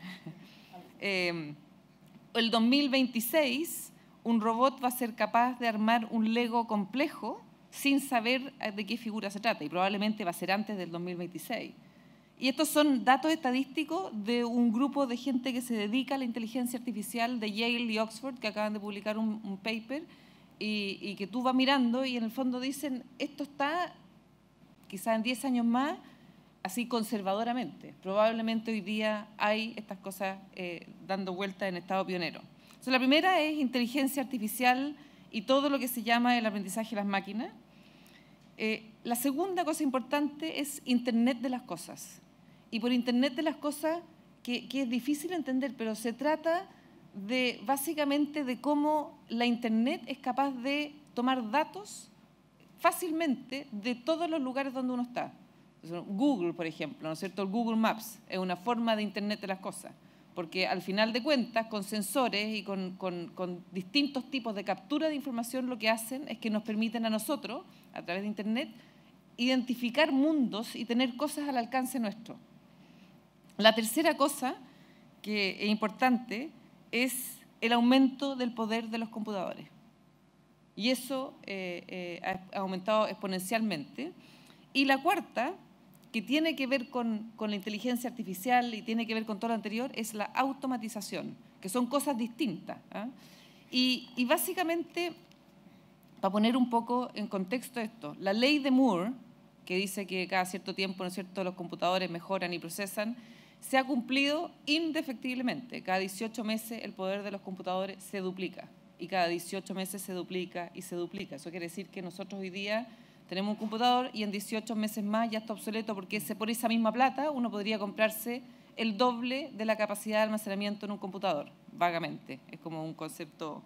El 2026, un robot va a ser capaz de armar un Lego complejo sin saber de qué figura se trata, y probablemente va a ser antes del 2026. Y estos son datos estadísticos de un grupo de gente que se dedica a la inteligencia artificial de Yale y Oxford, que acaban de publicar un paper, y que tú vas mirando y en el fondo dicen, esto está quizás en 10 años más, así conservadoramente. Probablemente hoy día hay estas cosas dando vueltas en estado pionero. Entonces, la primera es inteligencia artificial y todo lo que se llama el aprendizaje de las máquinas. La segunda cosa importante es Internet de las cosas. Y por Internet de las cosas, que es difícil entender, pero se trata de básicamente de cómo la Internet es capaz de tomar datos fácilmente de todos los lugares donde uno está. Google, por ejemplo, ¿no es cierto? El Google Maps es una forma de Internet de las cosas, porque al final de cuentas, con sensores y con distintos tipos de captura de información, lo que hacen es que nos permiten a nosotros, a través de Internet, identificar mundos y tener cosas al alcance nuestro. La tercera cosa que es importante es el aumento del poder de los computadores. Y eso ha aumentado exponencialmente. Y la cuarta, que tiene que ver con la inteligencia artificial y tiene que ver con todo lo anterior, es la automatización, que son cosas distintas. Y básicamente, para poner un poco en contexto esto, la ley de Moore, que dice que cada cierto tiempo, ¿no es cierto?, los computadores mejoran y procesan, se ha cumplido indefectiblemente. Cada 18 meses el poder de los computadores se duplica y cada 18 meses se duplica y se duplica. Eso quiere decir que nosotros hoy día tenemos un computador y en 18 meses más ya está obsoleto, porque por esa misma plata uno podría comprarse el doble de la capacidad de almacenamiento en un computador, vagamente. Es como un concepto.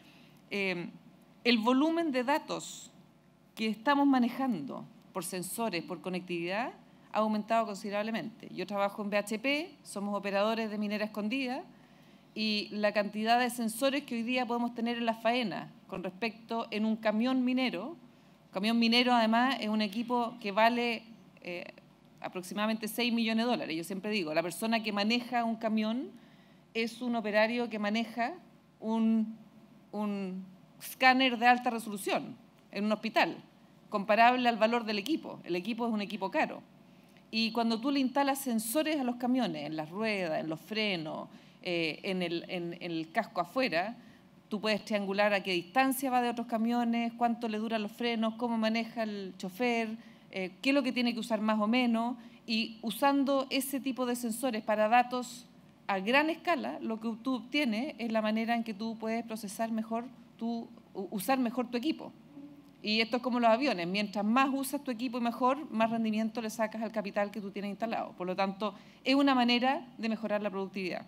El volumen de datos que estamos manejando por sensores, por conectividad, ha aumentado considerablemente. Yo trabajo en BHP, somos operadores de minera escondida, y la cantidad de sensores que hoy día podemos tener en la faena con respecto en un camión minero. Camión minero, además, es un equipo que vale aproximadamente $6 millones. Yo siempre digo, la persona que maneja un camión es un operario que maneja un escáner de alta resolución en un hospital, comparable al valor del equipo. El equipo es un equipo caro. Y cuando tú le instalas sensores a los camiones, en las ruedas, en los frenos, en el casco afuera, tú puedes triangular a qué distancia va de otros camiones, cuánto le duran los frenos, cómo maneja el chofer, qué es lo que tiene que usar más o menos, y usando ese tipo de sensores para datos a gran escala, lo que tú obtienes es la manera en que tú puedes procesar mejor, usar mejor tu equipo. Y esto es como los aviones, mientras más usas tu equipo y mejor, más rendimiento le sacas al capital que tú tienes instalado. Por lo tanto, es una manera de mejorar la productividad.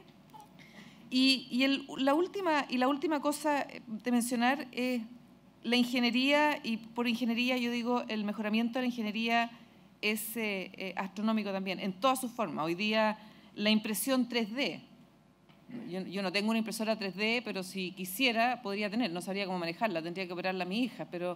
Y la última cosa de mencionar es la ingeniería, y por ingeniería yo digo el mejoramiento de la ingeniería es astronómico también, en todas sus formas. Hoy día la impresión 3D, yo no tengo una impresora 3D, pero si quisiera podría tener, no sabría cómo manejarla, tendría que operarla a mi hija, pero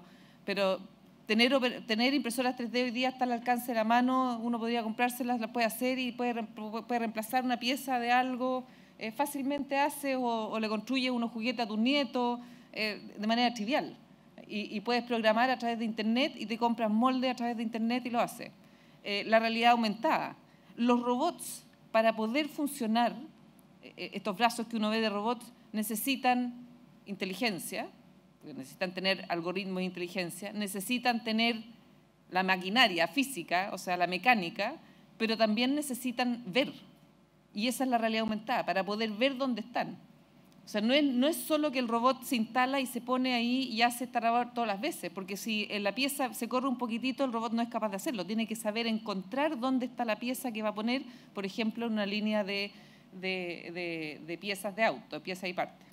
tener impresoras 3D hoy día está al alcance de la mano, uno podría comprárselas, las puede hacer y puede reemplazar una pieza de algo, fácilmente hace o le construye unos juguetes a tus nietos de manera trivial. Y puedes programar a través de Internet y te compras moldes a través de Internet y lo haces. La realidad aumentada. Los robots, para poder funcionar, estos brazos que uno ve de robots necesitan inteligencia, necesitan tener algoritmos de inteligencia, necesitan tener la maquinaria física, o sea, la mecánica, pero también necesitan ver. Y esa es la realidad aumentada, para poder ver dónde están. O sea, no es solo que el robot se instala y se pone ahí y hace esta labor todas las veces, porque si en la pieza se corre un poquitito, el robot no es capaz de hacerlo. Tiene que saber encontrar dónde está la pieza que va a poner, por ejemplo, en una línea de piezas de auto, piezas y partes.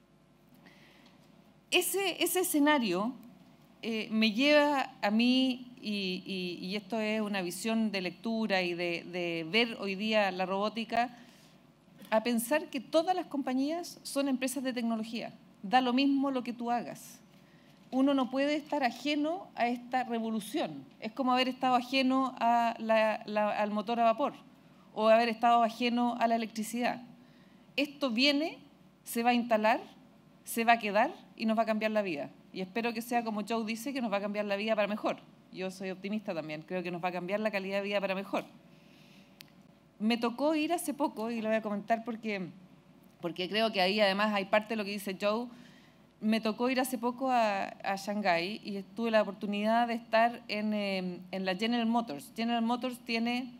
Ese escenario me lleva a mí, y esto es una visión de lectura y de ver hoy día la robótica, a pensar que todas las compañías son empresas de tecnología. Da lo mismo lo que tú hagas. Uno no puede estar ajeno a esta revolución. Es como haber estado ajeno al motor a vapor o haber estado ajeno a la electricidad. Esto viene, se va a instalar, se va a quedar y nos va a cambiar la vida. Y espero que sea como Joe dice, que nos va a cambiar la vida para mejor. Yo soy optimista también, creo que nos va a cambiar la calidad de vida para mejor. Me tocó ir hace poco, y lo voy a comentar porque creo que ahí además hay parte de lo que dice Joe. Me tocó ir hace poco a Shanghái y tuve la oportunidad de estar en la General Motors. General Motors tiene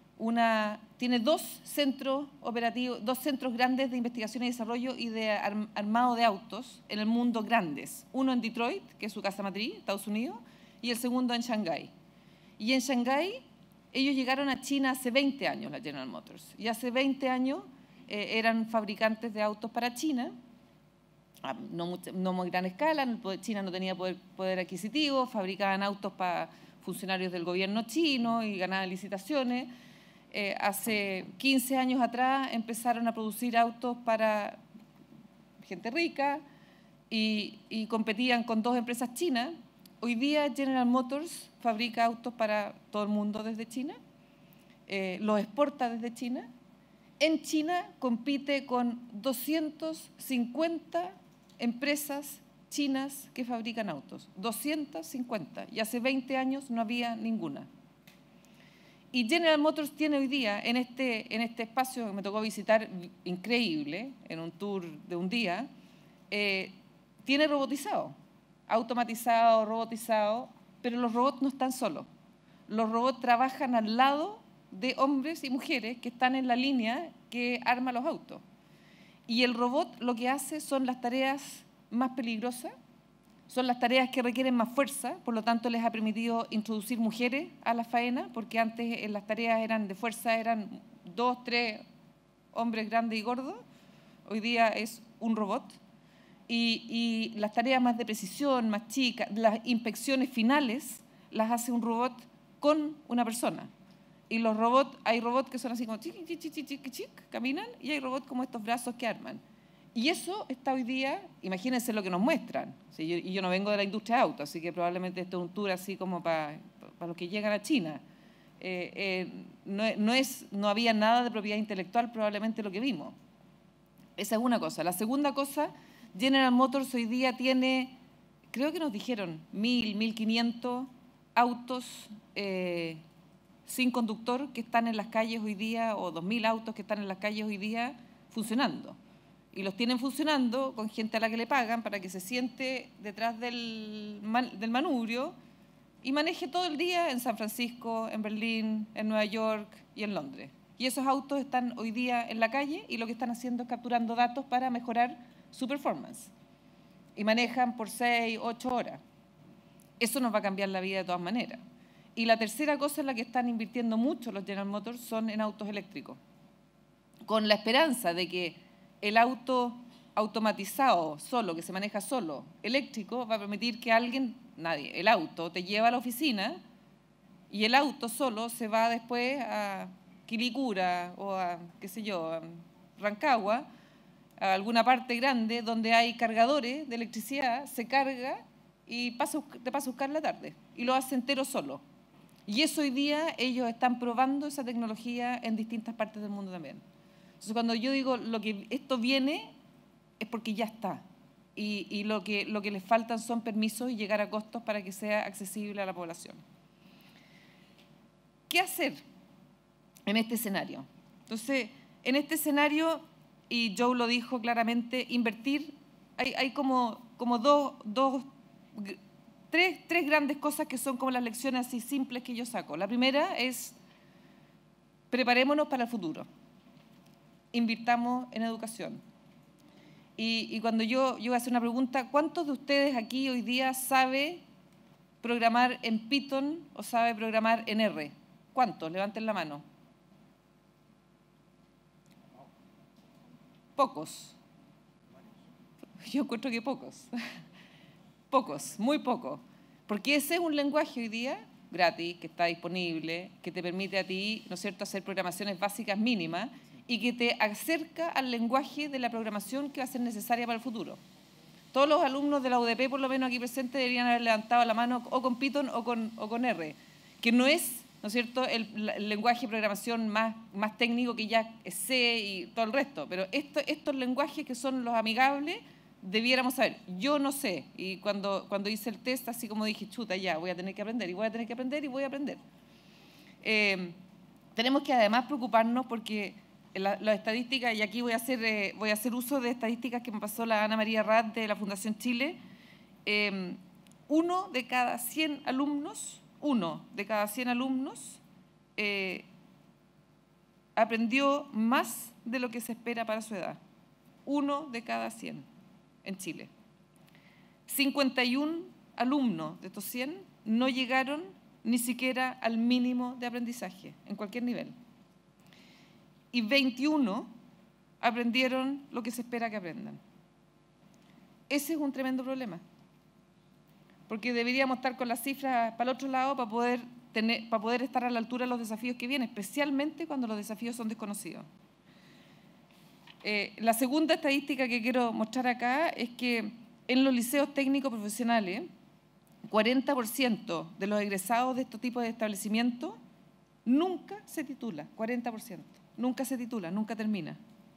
dos centros operativos, dos centros grandes de investigación y desarrollo y de armado de autos en el mundo grandes. Uno en Detroit, que es su casa matriz, Estados Unidos, y el segundo en Shanghái. Y en Shanghái ellos llegaron a China hace 20 años, la General Motors, y hace 20 años eran fabricantes de autos para China, no muy gran escala, China no tenía poder adquisitivo, fabricaban autos para funcionarios del gobierno chino y ganaban licitaciones. Hace 15 años atrás empezaron a producir autos para gente rica y competían con dos empresas chinas. Hoy día General Motors fabrica autos para todo el mundo desde China, los exporta desde China. En China compite con 250 empresas chinas que fabrican autos, 250, y hace 20 años no había ninguna. Y General Motors tiene hoy día, en este espacio que me tocó visitar, increíble, en un tour de un día, tiene robotizado, automatizado, robotizado, pero los robots no están solos. Los robots trabajan al lado de hombres y mujeres que están en la línea que arma los autos. Y el robot lo que hace son las tareas más peligrosas, son las tareas que requieren más fuerza, por lo tanto les ha permitido introducir mujeres a la faena, porque antes en las tareas eran de fuerza eran 2, 3 hombres grandes y gordos, hoy día es un robot. Y las tareas más de precisión, más chicas, las inspecciones finales las hace un robot con una persona. Y los robots, hay robots que son así como chic, chic, chic, chic, chic, caminan, y hay robots como estos brazos que arman. Y eso está hoy día, imagínense lo que nos muestran. ¿Sí? Y yo no vengo de la industria de autos, así que probablemente esto es un tour así como para los que llegan a China. No había nada de propiedad intelectual probablemente lo que vimos. Esa es una cosa. La segunda cosa, General Motors hoy día tiene, creo que nos dijeron, 1.000, 1.500 autos sin conductor que están en las calles hoy día, o 2.000 autos que están en las calles hoy día funcionando. Y los tienen funcionando con gente a la que le pagan para que se siente detrás del manubrio y maneje todo el día en San Francisco, en Berlín, en Nueva York y en Londres. Y esos autos están hoy día en la calle y lo que están haciendo es capturando datos para mejorar su performance. Y manejan por 6, 8 horas. Eso nos va a cambiar la vida de todas maneras. Y la tercera cosa en la que están invirtiendo mucho los General Motors son en autos eléctricos, con la esperanza de que el auto automatizado, solo, que se maneja solo, eléctrico, va a permitir que el auto te lleva a la oficina y el auto solo se va después a Quilicura o a, qué sé yo, a Rancagua, a alguna parte grande donde hay cargadores de electricidad, se carga y te pasa a buscar la tarde y lo hace entero solo. Y eso hoy día ellos están probando esa tecnología en distintas partes del mundo también. Entonces, cuando yo digo que esto viene, es porque ya está. Y lo que les faltan son permisos y llegar a costos para que sea accesible a la población. ¿Qué hacer en este escenario? Entonces, en este escenario, y Joe lo dijo claramente, invertir, hay como tres grandes cosas que son como las lecciones así simples que yo saco. La primera es preparémonos para el futuro. Invirtamos en educación. Y cuando yo voy a hacer una pregunta, ¿cuántos de ustedes aquí hoy día sabe programar en Python o sabe programar en R? ¿Cuántos? Levanten la mano. Pocos. Yo encuentro que pocos. Pocos, muy pocos. Porque ese es un lenguaje hoy día gratis, que está disponible, que te permite a ti, ¿no es cierto?, hacer programaciones básicas mínimas y que te acerca al lenguaje de la programación que va a ser necesaria para el futuro. Todos los alumnos de la UDP, por lo menos aquí presentes, deberían haber levantado la mano o con Python o con R, que no es, ¿no es cierto?, el lenguaje de programación más técnico que ya es C y todo el resto, pero estos lenguajes que son los amigables, debiéramos saber. Yo no sé, y cuando hice el test, así como dije, chuta, ya, voy a tener que aprender, y voy a tener que aprender, y voy a aprender. Tenemos que además preocuparnos porque las estadísticas, y aquí voy a hacer uso de estadísticas que me pasó la Ana María Rath de la Fundación Chile, 1 de cada 100 alumnos, aprendió más de lo que se espera para su edad. 1 de cada 100 en Chile. 51 alumnos de estos 100 no llegaron ni siquiera al mínimo de aprendizaje en cualquier nivel. Y 21 aprendieron lo que se espera que aprendan. Ese es un tremendo problema, porque deberíamos estar con las cifras para el otro lado para poder estar a la altura de los desafíos que vienen, especialmente cuando los desafíos son desconocidos. La segunda estadística que quiero mostrar acá es que en los liceos técnicos profesionales, 40% de los egresados de estos tipos de establecimientos nunca se titula, 40%. Nunca se titula, nunca termina.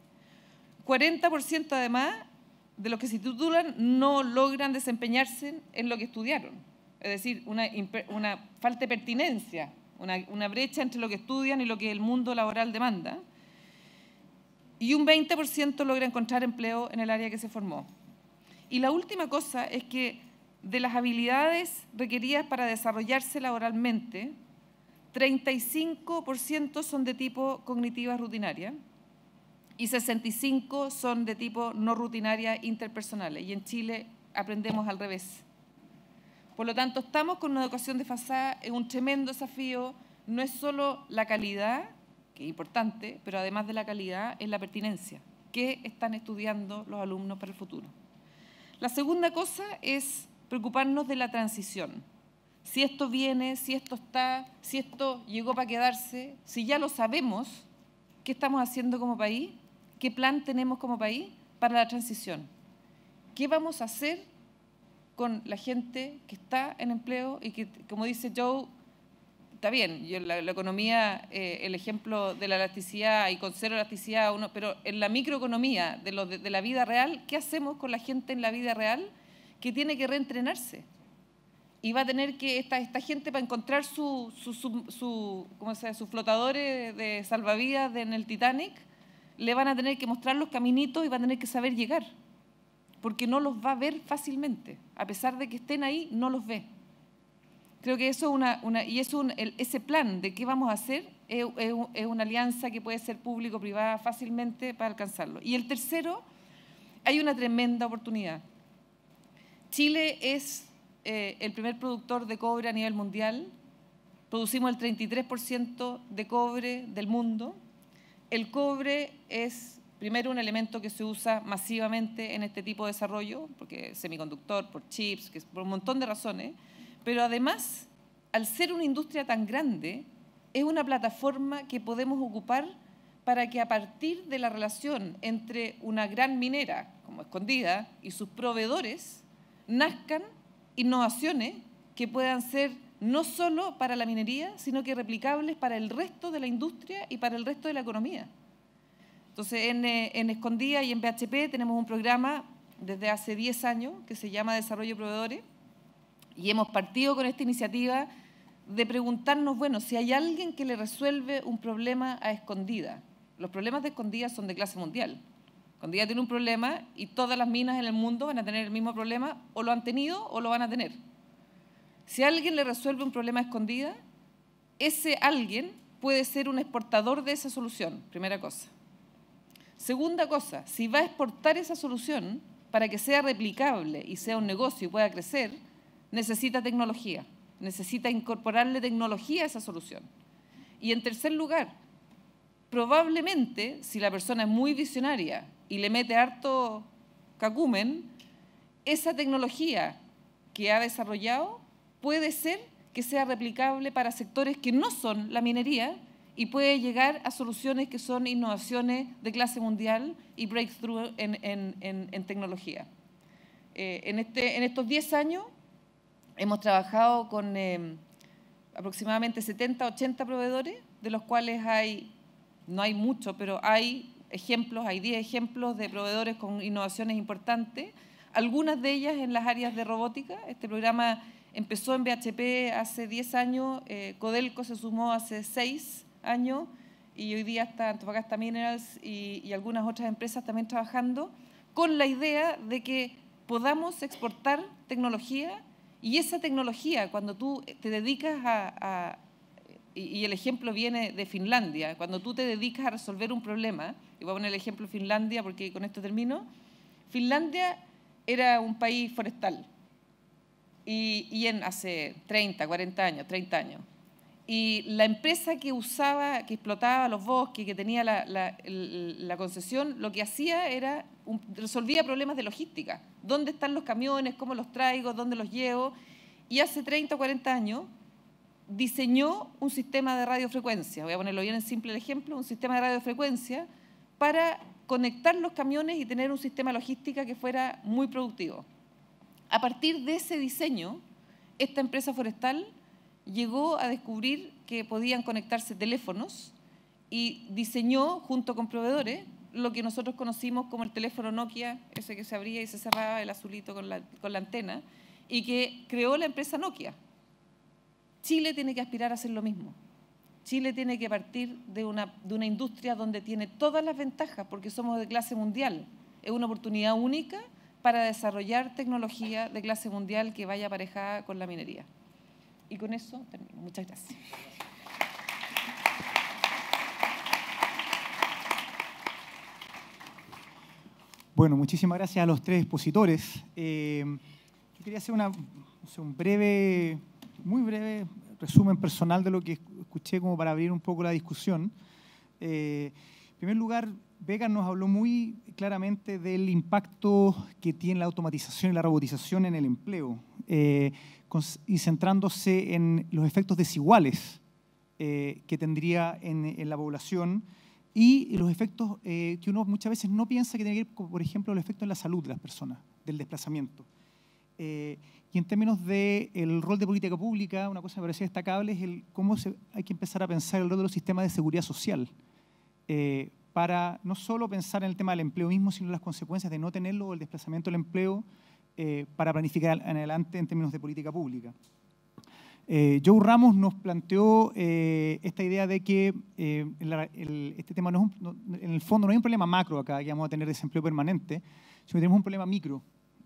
40% además de los que se titulan no logran desempeñarse en lo que estudiaron. Es decir, una falta de pertinencia, una brecha entre lo que estudian y lo que el mundo laboral demanda. Y un 20% logra encontrar empleo en el área que se formó. Y la última cosa es que de las habilidades requeridas para desarrollarse laboralmente, 35% son de tipo cognitiva rutinaria y 65% son de tipo no rutinaria interpersonales. Y en Chile aprendemos al revés. Por lo tanto, estamos con una educación desfasada, es un tremendo desafío. No es solo la calidad, que es importante, pero además de la calidad es la pertinencia. ¿Qué están estudiando los alumnos para el futuro? La segunda cosa es preocuparnos de la transición. Si esto viene, si esto está, si esto llegó para quedarse, si ya lo sabemos, ¿qué estamos haciendo como país? ¿Qué plan tenemos como país para la transición? ¿Qué vamos a hacer con la gente que está en empleo y que, como dice Joe, está bien, la economía, el ejemplo de la elasticidad y con cero elasticidad, pero en la microeconomía de la vida real, ¿qué hacemos con la gente en la vida real que tiene que reentrenarse? Y va a tener que, esta gente para encontrar sus flotadores de salvavidas en el Titanic, le van a tener que mostrar los caminitos y va a tener que saber llegar, porque no los va a ver fácilmente. A pesar de que estén ahí, no los ve. Creo que eso ese plan de qué vamos a hacer es una alianza que puede ser público-privada fácilmente para alcanzarlo. Y el tercero, hay una tremenda oportunidad. Chile es el primer productor de cobre a nivel mundial. Producimos el 33% de cobre del mundo. El cobre es, primero, un elemento que se usa masivamente en este tipo de desarrollo, porque es semiconductor, por chips, por un montón de razones. Pero además, al ser una industria tan grande, es una plataforma que podemos ocupar para que a partir de la relación entre una gran minera, como Escondida, y sus proveedores, nazcan innovaciones que puedan ser no solo para la minería, sino que replicables para el resto de la industria y para el resto de la economía. Entonces, en Escondida y en BHP tenemos un programa desde hace 10 años que se llama Desarrollo de Proveedores, y hemos partido con esta iniciativa de preguntarnos, bueno, si hay alguien que le resuelve un problema a Escondida. Los problemas de Escondida son de clase mundial. Escondida tiene un problema y todas las minas en el mundo van a tener el mismo problema, o lo han tenido o lo van a tener. Si alguien le resuelve un problema a Escondida, ese alguien puede ser un exportador de esa solución, primera cosa. Segunda cosa, si va a exportar esa solución, para que sea replicable y sea un negocio y pueda crecer, necesita tecnología, necesita incorporarle tecnología a esa solución. Y en tercer lugar, probablemente, si la persona es muy visionaria y le mete harto cacumen, esa tecnología que ha desarrollado puede ser que sea replicable para sectores que no son la minería y puede llegar a soluciones que son innovaciones de clase mundial y breakthrough en tecnología. En estos 10 años hemos trabajado con aproximadamente 70, 80 proveedores, de los cuales no hay mucho, pero hay ejemplos, hay 10 ejemplos de proveedores con innovaciones importantes, algunas de ellas en las áreas de robótica. Este programa empezó en BHP hace 10 años, Codelco se sumó hace 6 años y hoy día está Antofagasta Minerals y algunas otras empresas también trabajando con la idea de que podamos exportar tecnología, y esa tecnología, cuando tú te dedicas y el ejemplo viene de Finlandia, cuando tú te dedicas a resolver un problema, y voy a poner el ejemplo de Finlandia porque con esto termino. Finlandia era un país forestal y hace 30, 40 años, 30 años. Y la empresa que explotaba los bosques, que tenía la concesión, lo que hacía era resolvía problemas de logística. ¿Dónde están los camiones? ¿Cómo los traigo? ¿Dónde los llevo? Y hace 30 o 40 años diseñó un sistema de radiofrecuencia, voy a ponerlo bien en simple el ejemplo, un sistema de radiofrecuencia para conectar los camiones y tener un sistema de logística que fuera muy productivo. A partir de ese diseño, esta empresa forestal llegó a descubrir que podían conectarse teléfonos y diseñó, junto con proveedores, lo que nosotros conocimos como el teléfono Nokia, ese que se abría y se cerraba, el azulito con la antena, y que creó la empresa Nokia. Chile tiene que aspirar a hacer lo mismo. Chile tiene que partir de una industria donde tiene todas las ventajas, porque somos de clase mundial. Es una oportunidad única para desarrollar tecnología de clase mundial que vaya aparejada con la minería. Y con eso termino. Muchas gracias. Bueno, muchísimas gracias a los tres expositores. Yo quería hacer un breve, muy breve resumen personal de lo que escuché como para abrir un poco la discusión. En primer lugar, Vegard nos habló muy claramente del impacto que tiene la automatización y la robotización en el empleo, y centrándose en los efectos desiguales que tendría en la población y los efectos que uno muchas veces no piensa que tiene que ver, como por ejemplo, los efectos en la salud de las personas, del desplazamiento. Y en términos del rol de política pública, una cosa que me parecía destacable es cómo hay que empezar a pensar el rol de los sistemas de seguridad social, para no solo pensar en el tema del empleo mismo, sino en las consecuencias de no tenerlo o el desplazamiento del empleo, para planificar en adelante en términos de política pública. Joe Ramos nos planteó esta idea de que este tema en el fondo no hay un problema macro acá, que vamos a tener desempleo permanente, sino que tenemos un problema micro.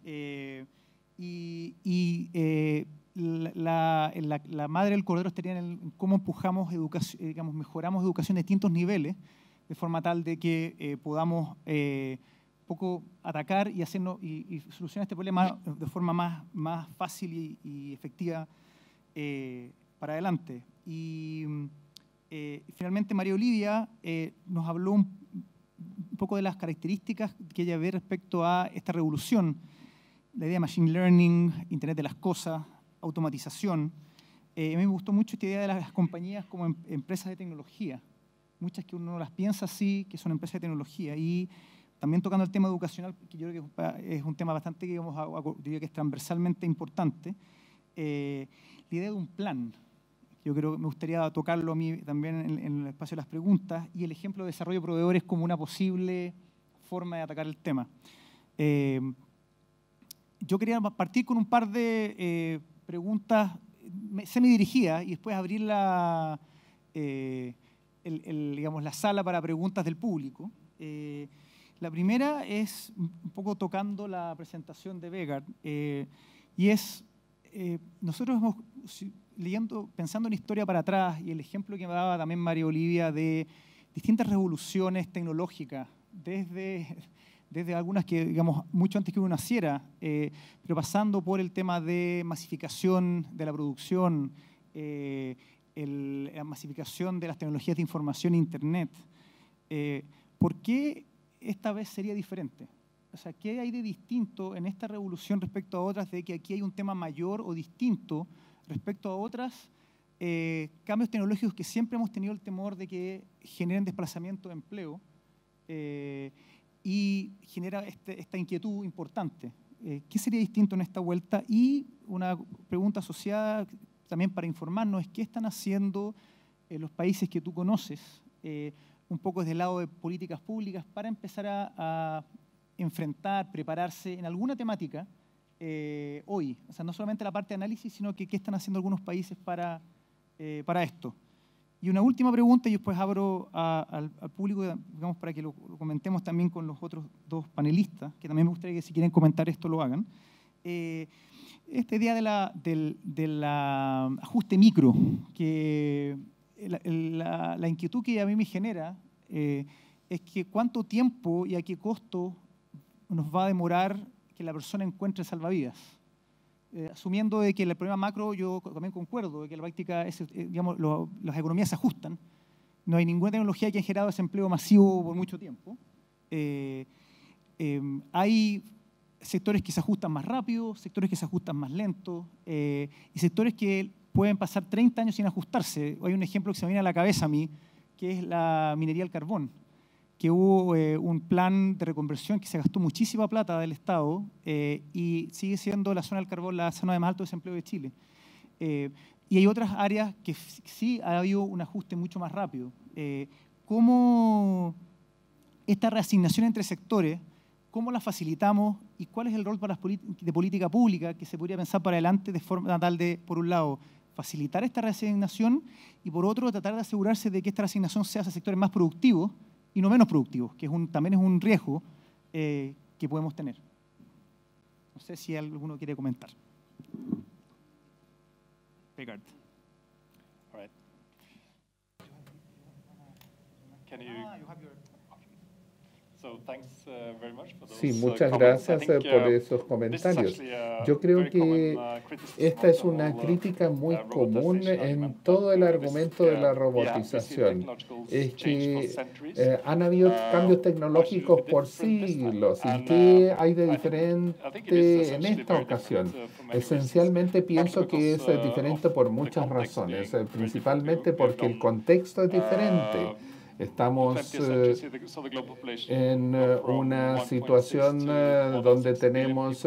La madre del cordero estaría en cómo empujamos educación, digamos, mejoramos educación de distintos niveles, de forma tal de que podamos poco atacar y solucionar este problema de forma más fácil y efectiva para adelante. Y finalmente María Olivia nos habló un poco de las características que ella ve respecto a esta revolución, la idea de machine learning, Internet de las cosas, automatización. A mí me gustó mucho esta idea de las compañías como empresas de tecnología, muchas que uno las piensa así, que son empresas de tecnología, y también tocando el tema educacional, que yo creo que es un tema bastante, diría que es transversalmente importante. La idea de un plan, yo creo que me gustaría tocarlo a mí también en el espacio de las preguntas, y el ejemplo de desarrollo de proveedores como una posible forma de atacar el tema. Yo quería partir con un par de preguntas semidirigidas y después abrir digamos, la sala para preguntas del público. La primera es un poco tocando la presentación de Vegard, y es, nosotros pensando en historia para atrás y el ejemplo que me daba también María Olivia de distintas revoluciones tecnológicas, desde algunas que, digamos, mucho antes que uno naciera, pero pasando por el tema de masificación de la producción, la masificación de las tecnologías de información e Internet. ¿Por qué esta vez sería diferente? O sea, ¿qué hay de distinto en esta revolución respecto a otras, de que aquí hay un tema mayor o distinto respecto a otras cambios tecnológicos que siempre hemos tenido el temor de que generen desplazamiento de empleo y genera esta inquietud importante? ¿Qué sería distinto en esta vuelta? Y una pregunta asociada también para informarnos es qué están haciendo los países que tú conoces, un poco desde el lado de políticas públicas, para empezar a enfrentar, prepararse en alguna temática hoy. O sea, no solamente la parte de análisis, sino que qué están haciendo algunos países para esto. Y una última pregunta, y después abro al público, digamos, para que lo comentemos también con los otros dos panelistas, que también me gustaría que si quieren comentar esto lo hagan. Esta idea del ajuste micro, que la inquietud que a mí me genera es que cuánto tiempo y a qué costo nos va a demorar que la persona encuentre salvavidas. Asumiendo de que el problema macro, yo también concuerdo, de que la práctica, digamos, las economías se ajustan. No hay ninguna tecnología que haya generado desempleo masivo por mucho tiempo. Hay sectores que se ajustan más rápido, sectores que se ajustan más lento, y sectores que pueden pasar 30 años sin ajustarse. Hay un ejemplo que se me viene a la cabeza a mí, que es la minería del carbón, que hubo un plan de reconversión que se gastó muchísima plata del Estado y sigue siendo la zona del carbón la zona de más alto desempleo de Chile. Y hay otras áreas que sí ha habido un ajuste mucho más rápido. ¿Cómo esta reasignación entre sectores, cómo la facilitamos y cuál es el rol de política pública que se podría pensar para adelante de forma tal de, por un lado, facilitar esta reasignación y por otro, tratar de asegurarse de que esta reasignación sea hacia sectores más productivos y no menos productivos, que también es un riesgo que podemos tener? No sé si alguno quiere comentar. Vegard. All right. Can you... So thanks very much for those Sí, muchas comments. gracias I think, por esos this is comentarios. actually a Yo creo very que common criticism esta of es the una whole, crítica muy común robotization en argument, todo el that argumento de la we have seen robotización. technological Es change for que centuries. han habido cambios tecnológicos por siglos. ¿Y qué hay de diferente en esta ocasión? Esencialmente pienso que es diferente por muchas razones, principalmente porque el contexto es diferente. Estamos en una situación donde tenemos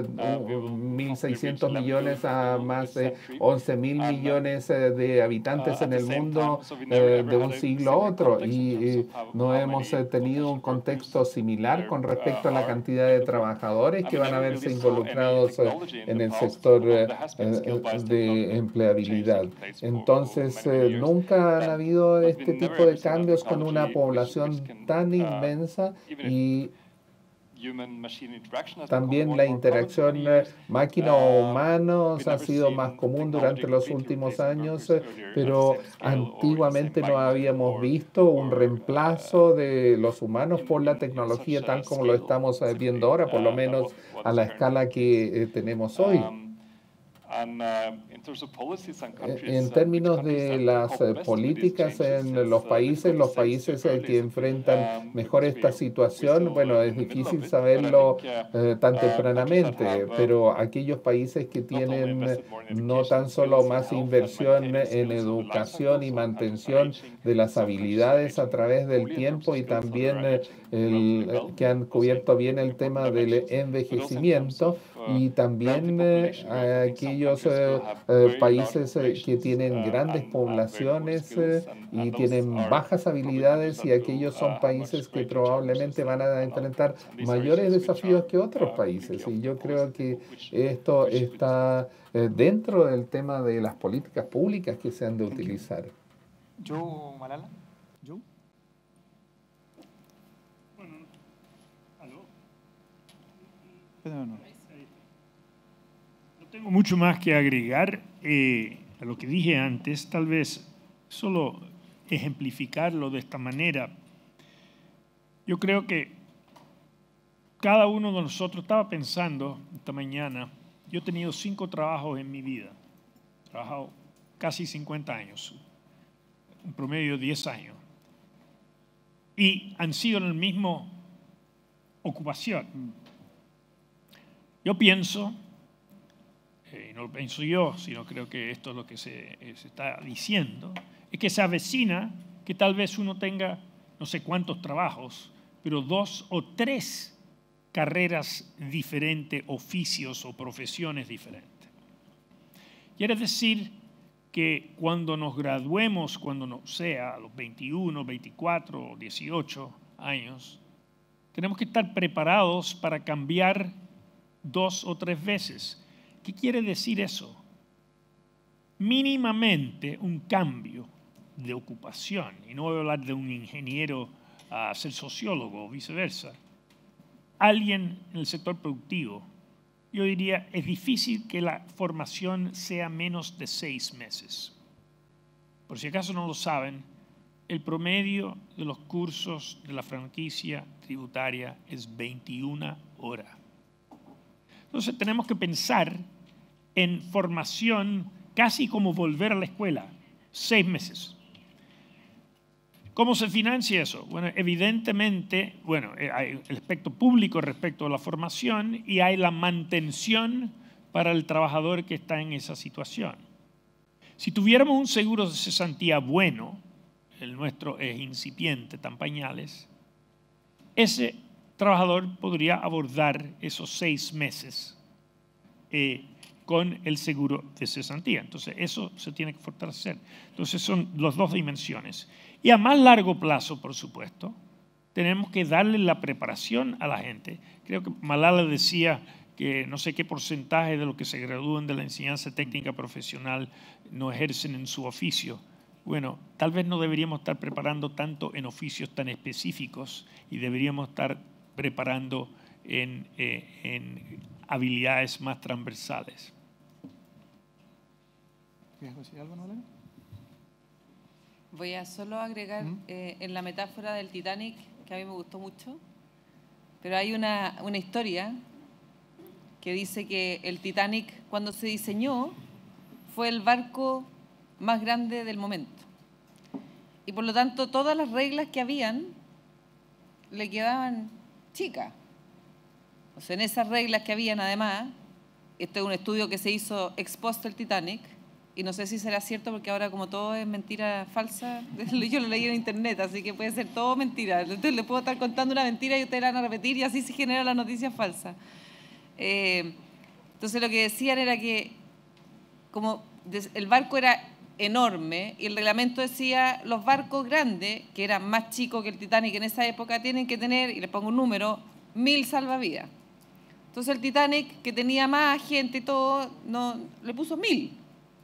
1.600 millones a más de 11.000 millones de habitantes en el mundo de un siglo a otro, y no hemos tenido un contexto similar con respecto a la cantidad de trabajadores que van a verse involucrados en el sector de empleabilidad. Entonces, nunca han habido este tipo de cambios con una población tan inmensa, y también la interacción máquina o humanos ha sido más común durante los últimos años, pero antiguamente no habíamos visto un reemplazo de los humanos por la tecnología tal como lo estamos viendo ahora, por lo menos a la escala que tenemos hoy. En términos de las políticas en los países que enfrentan mejor esta situación, bueno, es difícil saberlo tan tempranamente, pero aquellos países que tienen no tan solo más inversión en educación y mantención de las habilidades a través del tiempo, y también que han cubierto bien el tema del envejecimiento, y también aquellos países que tienen grandes poblaciones y tienen bajas habilidades, y aquellos son países que probablemente van a enfrentar mayores desafíos que otros países. Y yo creo que esto está dentro del tema de las políticas públicas que se han de utilizar. Joe Malala. Joe. Bueno, ¿aló? No. No tengo mucho más que agregar. a lo que dije antes, tal vez solo ejemplificarlo de esta manera. Yo creo que cada uno de nosotros, estaba pensando esta mañana, yo he tenido 5 trabajos en mi vida, he trabajado casi 50 años, un promedio de 10 años, y han sido en la misma ocupación. Yo pienso, y no lo pienso yo, sino creo que esto es lo que se está diciendo, es que se avecina que tal vez uno tenga no sé cuántos trabajos, pero 2 o 3 carreras diferentes, oficios o profesiones diferentes. Quiere decir que cuando nos graduemos, cuando no sea a los 21, 24 o 18 años, tenemos que estar preparados para cambiar 2 o 3 veces. ¿Qué quiere decir eso? Mínimamente un cambio de ocupación, y no voy a hablar de un ingeniero a ser sociólogo o viceversa, alguien en el sector productivo, yo diría, es difícil que la formación sea menos de 6 meses. Por si acaso no lo saben, el promedio de los cursos de la franquicia tributaria es 21 horas. Entonces tenemos que pensar en formación casi como volver a la escuela, 6 meses. ¿Cómo se financia eso? Bueno, evidentemente, hay el aspecto público respecto a la formación y hay la mantención para el trabajador que está en esa situación. Si tuviéramos un seguro de cesantía bueno, el nuestro es incipiente, tan pañales, ese trabajador podría abordar esos 6 meses con el seguro de cesantía. Entonces, eso se tiene que fortalecer. Entonces, son las 2 dimensiones. Y a más largo plazo, por supuesto, tenemos que darle la preparación a la gente. Creo que Malala decía que no sé qué porcentaje de los que se gradúan de la enseñanza técnica profesional no ejercen en su oficio. Bueno, tal vez no deberíamos estar preparando tanto en oficios tan específicos y deberíamos estar preparando en habilidades más transversales. ¿Quieres decir algo, Malala? Voy a solo agregar en la metáfora del Titanic, que a mí me gustó mucho, pero hay una historia que dice que el Titanic, cuando se diseñó, fue el barco más grande del momento. Y por lo tanto, todas las reglas que habían le quedaban chicas. O sea, en esas reglas que habían, además, este es un estudio que se hizo ex post del Titanic, y no sé si será cierto porque ahora como todo es mentira falsa, yo lo leí en internet, así que puede ser todo mentira. Entonces le puedo estar contando una mentira y ustedes la van a repetir y así se genera la noticia falsa. Entonces lo que decían era que como el barco era enorme y el reglamento decía los barcos grandes, que eran más chicos que el Titanic en esa época, tienen que tener, y les pongo un número, 1000 salvavidas. Entonces el Titanic, que tenía más gente y todo, no, le puso 1000.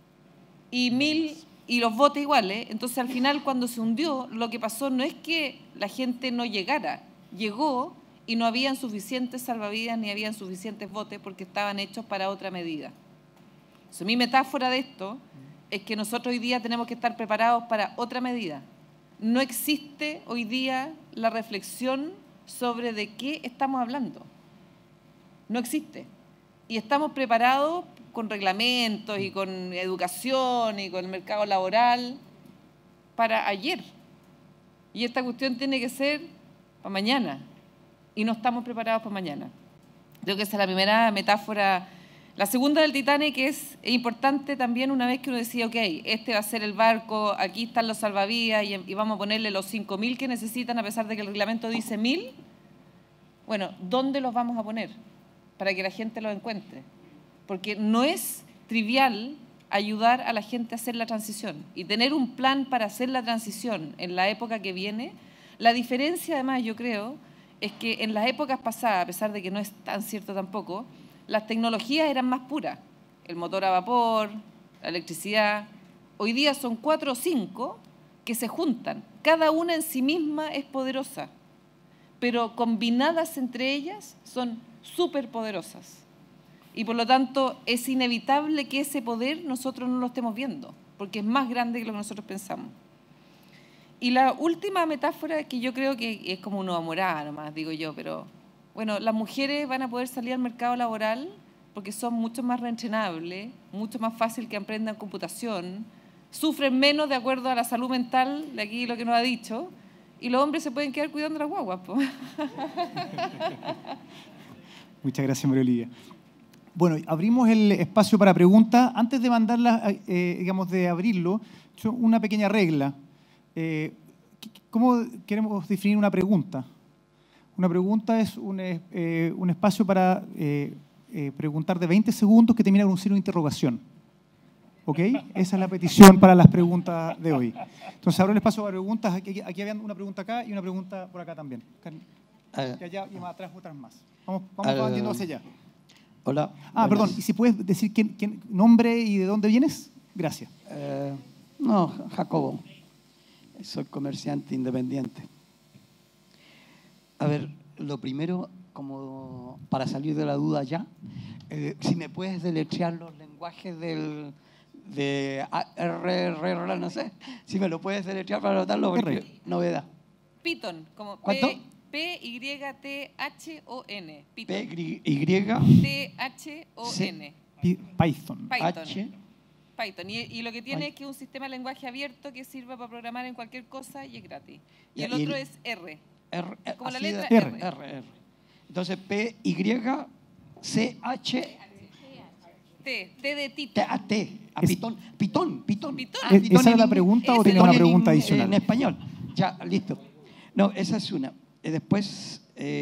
Y 1000 y los botes iguales. Entonces al final cuando se hundió, lo que pasó no es que la gente no llegara, llegó y no habían suficientes salvavidas ni habían suficientes botes porque estaban hechos para otra medida. Entonces, mi metáfora de esto es que nosotros hoy día tenemos que estar preparados para otra medida. No existe hoy día la reflexión sobre de qué estamos hablando. No existe. Y estamos preparados con reglamentos y con educación y con el mercado laboral para ayer. Y esta cuestión tiene que ser para mañana. Y no estamos preparados para mañana. Creo que esa es la primera metáfora. La segunda del Titanic es importante también una vez que uno decía, ok, este va a ser el barco, aquí están los salvavidas y vamos a ponerle los 5000 que necesitan a pesar de que el reglamento dice 1000. Bueno, ¿dónde los vamos a poner para que la gente los encuentre? Porque no es trivial ayudar a la gente a hacer la transición y tener un plan para hacer la transición en la época que viene. La diferencia, además, yo creo, es que en las épocas pasadas, a pesar de que no es tan cierto tampoco, las tecnologías eran más puras. El motor a vapor, la electricidad. Hoy día son 4 o 5 que se juntan. Cada una en sí misma es poderosa, pero combinadas entre ellas son súper poderosas. Y por lo tanto es inevitable que ese poder nosotros no lo estemos viendo, porque es más grande que lo que nosotros pensamos. Y la última metáfora que yo creo que es como una morada nomás, digo yo, pero bueno, las mujeres van a poder salir al mercado laboral porque son mucho más reentrenables, mucho más fácil que aprendan computación, sufren menos de acuerdo a la salud mental, de aquí lo que nos ha dicho, y los hombres se pueden quedar cuidando las guaguas. Muchas gracias, María Olivia. Bueno, abrimos el espacio para preguntas. Antes de mandarlas, digamos, de abrirlo, una pequeña regla. ¿Cómo queremos definir una pregunta? Una pregunta es un espacio para preguntar de 20 segundos que termina con un signo de interrogación. ¿Ok? Esa es la petición para las preguntas de hoy. Entonces, abro el espacio para preguntas. Aquí había una pregunta acá y una pregunta por acá también. Y allá y más atrás otras más. Vamos avanzando hacia allá. Hola. Perdón. ¿Y si puedes decir quién nombre y de dónde vienes? Gracias. No, Jacobo. Soy comerciante independiente. A ver, lo primero, como para salir de la duda ya, si me puedes deletrear los lenguajes de R, no sé, si me lo puedes deletrear para anotarlo, porque novedad. Python, como ¿Cuánto? P-Y-T-H-O-N. P-Y-T-H-O-N. Python. Python. Y lo que tiene es que es un sistema de lenguaje abierto que sirve para programar en cualquier cosa y es gratis. Y el otro es R. Como la letra R. Entonces, P-Y-C-H... T de Tito. Pitón. ¿Esa es la pregunta o tiene una pregunta adicional? En español. Ya, listo. No, esa es una. Después,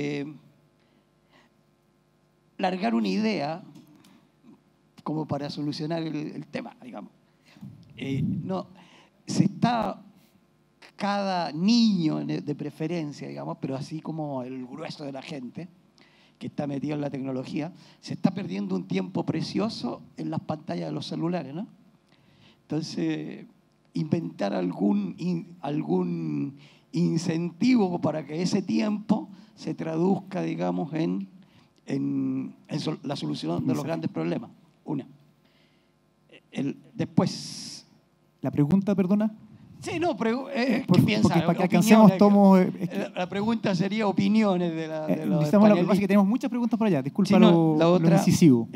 largar una idea como para solucionar el tema, digamos. No, se está cada niño de preferencia, digamos, pero así como el grueso de la gente que está metido en la tecnología, se está perdiendo un tiempo precioso en las pantallas de los celulares, ¿no? Entonces, inventar algún incentivo para que ese tiempo se traduzca, digamos, en la solución de los grandes problemas. Una. Después. ¿La pregunta, perdona? Sí, no, ¿qué piensa? Porque para que alcancemos tomos... La pregunta sería opiniones de los necesitamos la que tenemos muchas preguntas por allá. Disculpa lo incisivo.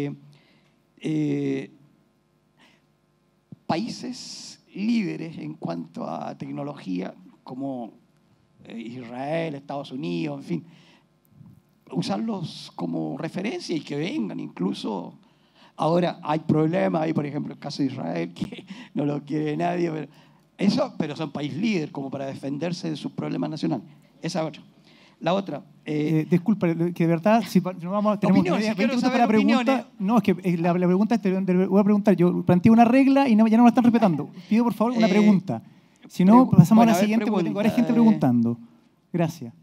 Países líderes en cuanto a tecnología, como Israel, Estados Unidos, en fin, usarlos como referencia y que vengan incluso. Ahora hay problemas, hay por ejemplo el caso de Israel, que no lo quiere nadie, pero son país líder como para defenderse de sus problemas nacionales. Esa otra. La otra. Disculpa, que de verdad, si no vamos, tenemos 20 minutos para la pregunta. No, es que la pregunta voy a preguntar. Yo planteé una regla y ya no me la están respetando. Pido por favor una pregunta. Si no, pasamos a la siguiente porque tengo varias gente preguntando. Gracias.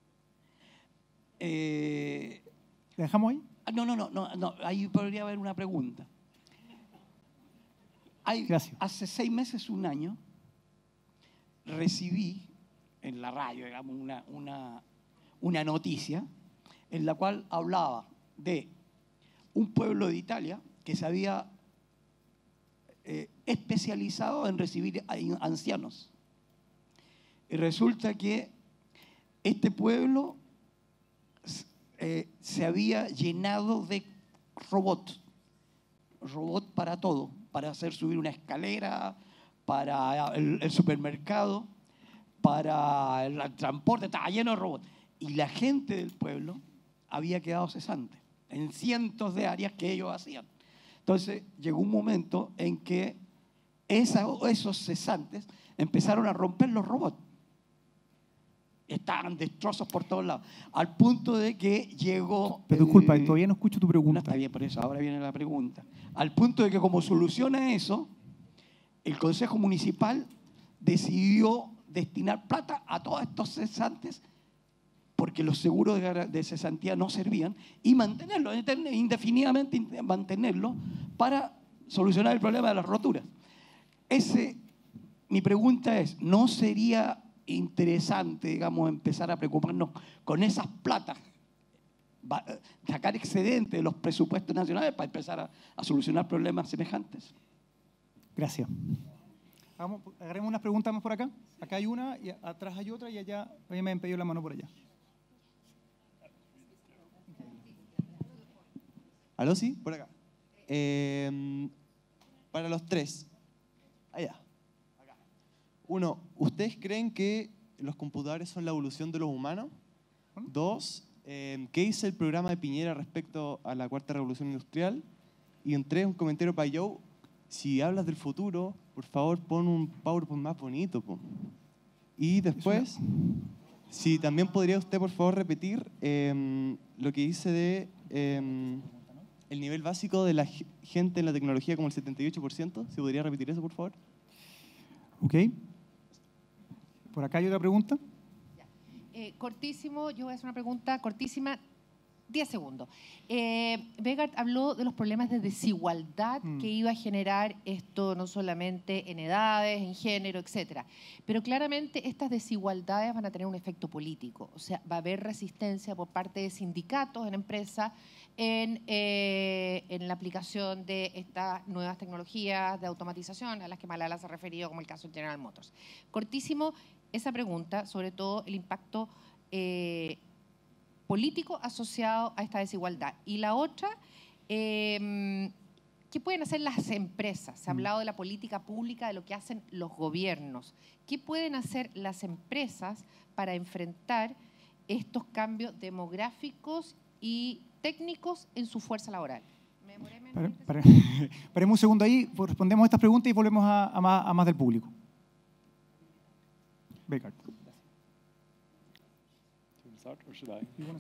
¿La dejamos ahí? No, ahí podría haber una pregunta. Gracias. Hace 6 meses, un año, recibí en la radio, digamos, una noticia en la cual hablaba de un pueblo de Italia que se había especializado en recibir ancianos. Y resulta que este pueblo se había llenado de robots para todo, para hacer subir una escalera, para el supermercado, para el transporte, estaba lleno de robots. Y la gente del pueblo había quedado cesante en cientos de áreas que ellos hacían. Entonces llegó un momento en que esos cesantes empezaron a romper los robots. Estaban destrozos por todos lados, al punto de que llegó... Pero disculpa, todavía no escucho tu pregunta. No, está bien, por eso, ahora viene la pregunta. Al punto de que como soluciona eso, el Consejo Municipal decidió destinar plata a todos estos cesantes porque los seguros de cesantía no servían y mantenerlos, indefinidamente mantenerlos para solucionar el problema de las roturas. Mi pregunta es, ¿no sería interesante, digamos, empezar a preocuparnos con esas platas sacar excedente de los presupuestos nacionales para empezar a solucionar problemas semejantes. Gracias. Agarremos unas preguntas más por acá. Acá hay una, y atrás hay otra, y allá me han pedido la mano por allá. ¿Aló? Sí, por acá. Para los tres. Allá. Acá. Uno, ¿ustedes creen que los computadores son la evolución de los humanos? Dos, ¿qué dice el programa de Piñera respecto a la cuarta revolución industrial? Y en tres, un comentario para Joe. Si hablas del futuro, por favor, pon un PowerPoint más bonito. Po. Y después, si también podría usted, por favor, repetir lo que dice de el nivel básico de la gente en la tecnología como el 78%. ¿Se podría repetir eso, por favor? Ok. Por acá hay otra pregunta. Cortísimo, yo voy a hacer una pregunta cortísima. 10 segundos. Vegard habló de los problemas de desigualdad que iba a generar esto, no solamente en edades, en género, etcétera. Pero claramente estas desigualdades van a tener un efecto político. O sea, va a haber resistencia por parte de sindicatos en empresas en la aplicación de estas nuevas tecnologías de automatización a las que Malala se ha referido, como el caso de General Motors. Cortísimo, esa pregunta, sobre todo el impacto político asociado a esta desigualdad. Y la otra, ¿qué pueden hacer las empresas? Se ha hablado de la política pública, de lo que hacen los gobiernos. ¿Qué pueden hacer las empresas para enfrentar estos cambios demográficos y técnicos en su fuerza laboral? ¿Me demoré menos? Paremos un segundo ahí, respondemos a estas preguntas y volvemos a más del público. Vegard. Or should I? Bueno,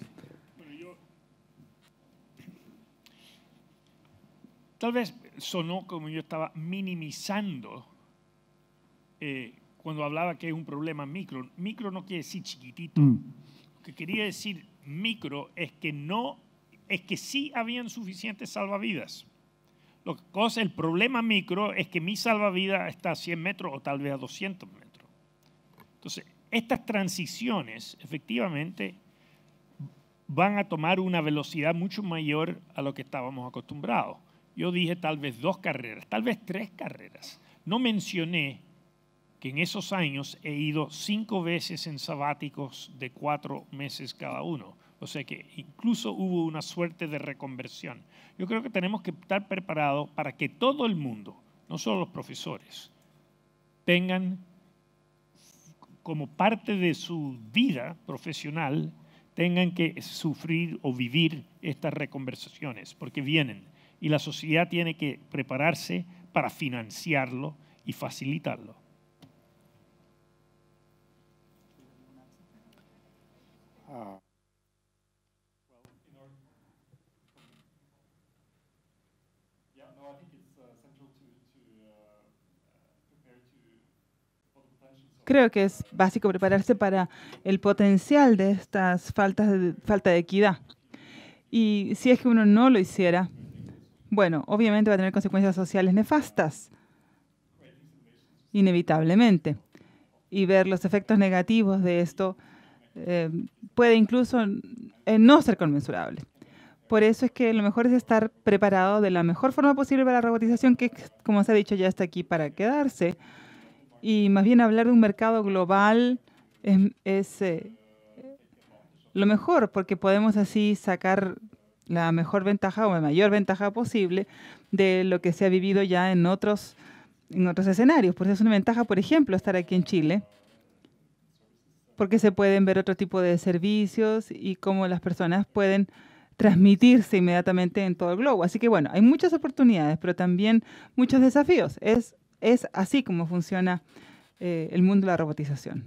tal vez sonó como yo estaba minimizando cuando hablaba que es un problema micro. Micro no quiere decir chiquitito. Lo que quería decir micro es que sí habían suficientes salvavidas. El problema micro es que mi salvavidas está a 100 metros o tal vez a 200 metros. Entonces, estas transiciones efectivamente van a tomar una velocidad mucho mayor a lo que estábamos acostumbrados. Yo dije tal vez 2 carreras, tal vez 3 carreras. No mencioné que en esos años he ido 5 veces en sabáticos de 4 meses cada uno. O sea que incluso hubo una suerte de reconversión. Yo creo que tenemos que estar preparados para que todo el mundo, no solo los profesores, tengan como parte de su vida profesional, tengan que sufrir o vivir estas reconversiones, porque vienen. Y la sociedad tiene que prepararse para financiarlo y facilitarlo. Creo que es básico prepararse para el potencial de estas falta de equidad. Y si es que uno no lo hiciera, bueno, obviamente va a tener consecuencias sociales nefastas, inevitablemente. Y ver los efectos negativos de esto puede incluso no ser conmensurable. Por eso es que lo mejor es estar preparado de la mejor forma posible para la robotización, que, como se ha dicho, ya está aquí para quedarse. Y más bien hablar de un mercado global es lo mejor, porque podemos así sacar la mejor ventaja o la mayor ventaja posible de lo que se ha vivido ya en otros escenarios. Por eso es una ventaja, por ejemplo, estar aquí en Chile, porque se pueden ver otro tipo de servicios y cómo las personas pueden transmitirse inmediatamente en todo el globo. Así que bueno, hay muchas oportunidades, pero también muchos desafíos. Es así como funciona el mundo de la robotización.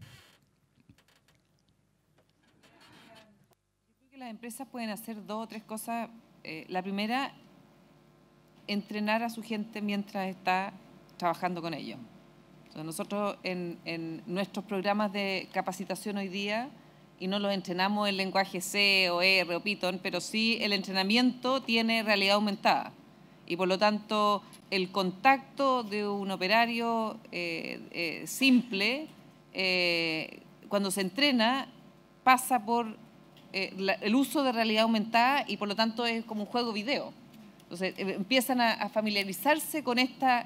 Yo creo que las empresas pueden hacer 2 o 3 cosas. La primera, entrenar a su gente mientras está trabajando con ellos. Entonces, nosotros en nuestros programas de capacitación hoy día, y no los entrenamos en lenguaje C o R o Python, pero sí el entrenamiento tiene realidad aumentada. Y por lo tanto, el contacto de un operario simple, cuando se entrena, pasa por el uso de realidad aumentada y por lo tanto es como un juego video. Entonces empiezan a familiarizarse con estas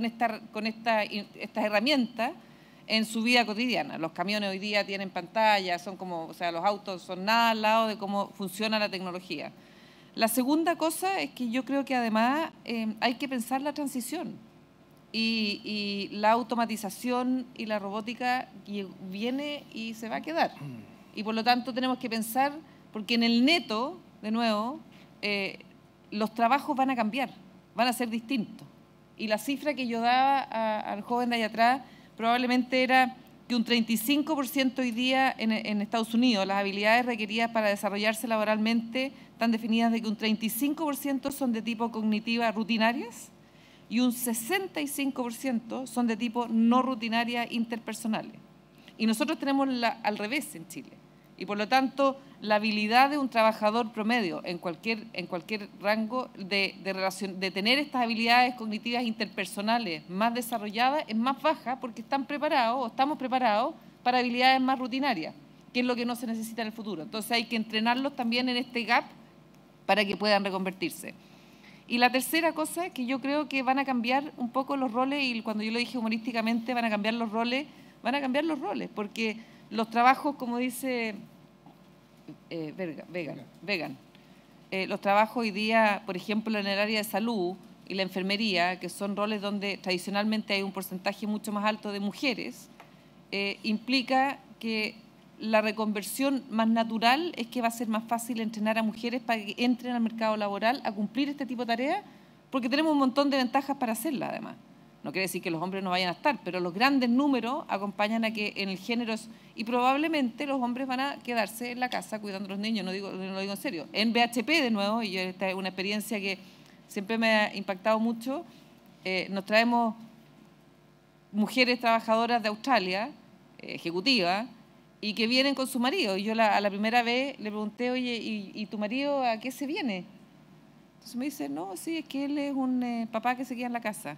herramientas en su vida cotidiana. Los camiones hoy día tienen pantalla, son como, o sea, los autos son nada al lado de cómo funciona la tecnología. La segunda cosa es que yo creo que además hay que pensar la transición y la automatización y la robótica viene y se va a quedar. Y por lo tanto tenemos que pensar, porque en el neto, de nuevo, los trabajos van a cambiar, van a ser distintos. Y la cifra que yo daba al joven de allá atrás probablemente era que un 35% hoy día en Estados Unidos, las habilidades requeridas para desarrollarse laboralmente están definidas de que un 35% son de tipo cognitiva rutinarias y un 65% son de tipo no rutinarias interpersonales. Y nosotros tenemos al revés en Chile. Y por lo tanto, la habilidad de un trabajador promedio en cualquier rango de tener estas habilidades cognitivas interpersonales más desarrolladas es más baja porque están preparados o estamos preparados para habilidades más rutinarias, que es lo que no se necesita en el futuro. Entonces hay que entrenarlos también en este gap para que puedan reconvertirse. Y la tercera cosa es que yo creo que van a cambiar un poco los roles, y cuando yo lo dije humorísticamente, van a cambiar los roles, porque los trabajos, como dice Vegan, los trabajos hoy día, por ejemplo, en el área de salud y la enfermería, que son roles donde tradicionalmente hay un porcentaje mucho más alto de mujeres, implica que la reconversión más natural es que va a ser más fácil entrenar a mujeres para que entren al mercado laboral a cumplir este tipo de tareas, porque tenemos un montón de ventajas para hacerla además. No quiere decir que los hombres no vayan a estar, pero los grandes números acompañan a que en el género, y probablemente los hombres van a quedarse en la casa cuidando a los niños, no lo digo en serio. En BHP, de nuevo, y esta es una experiencia que siempre me ha impactado mucho, nos traemos mujeres trabajadoras de Australia, ejecutivas, y que vienen con su marido. Y yo a la primera vez le pregunté, oye, ¿y tu marido a qué se viene? Entonces me dice, no, sí, es que él es un papá que se queda en la casa.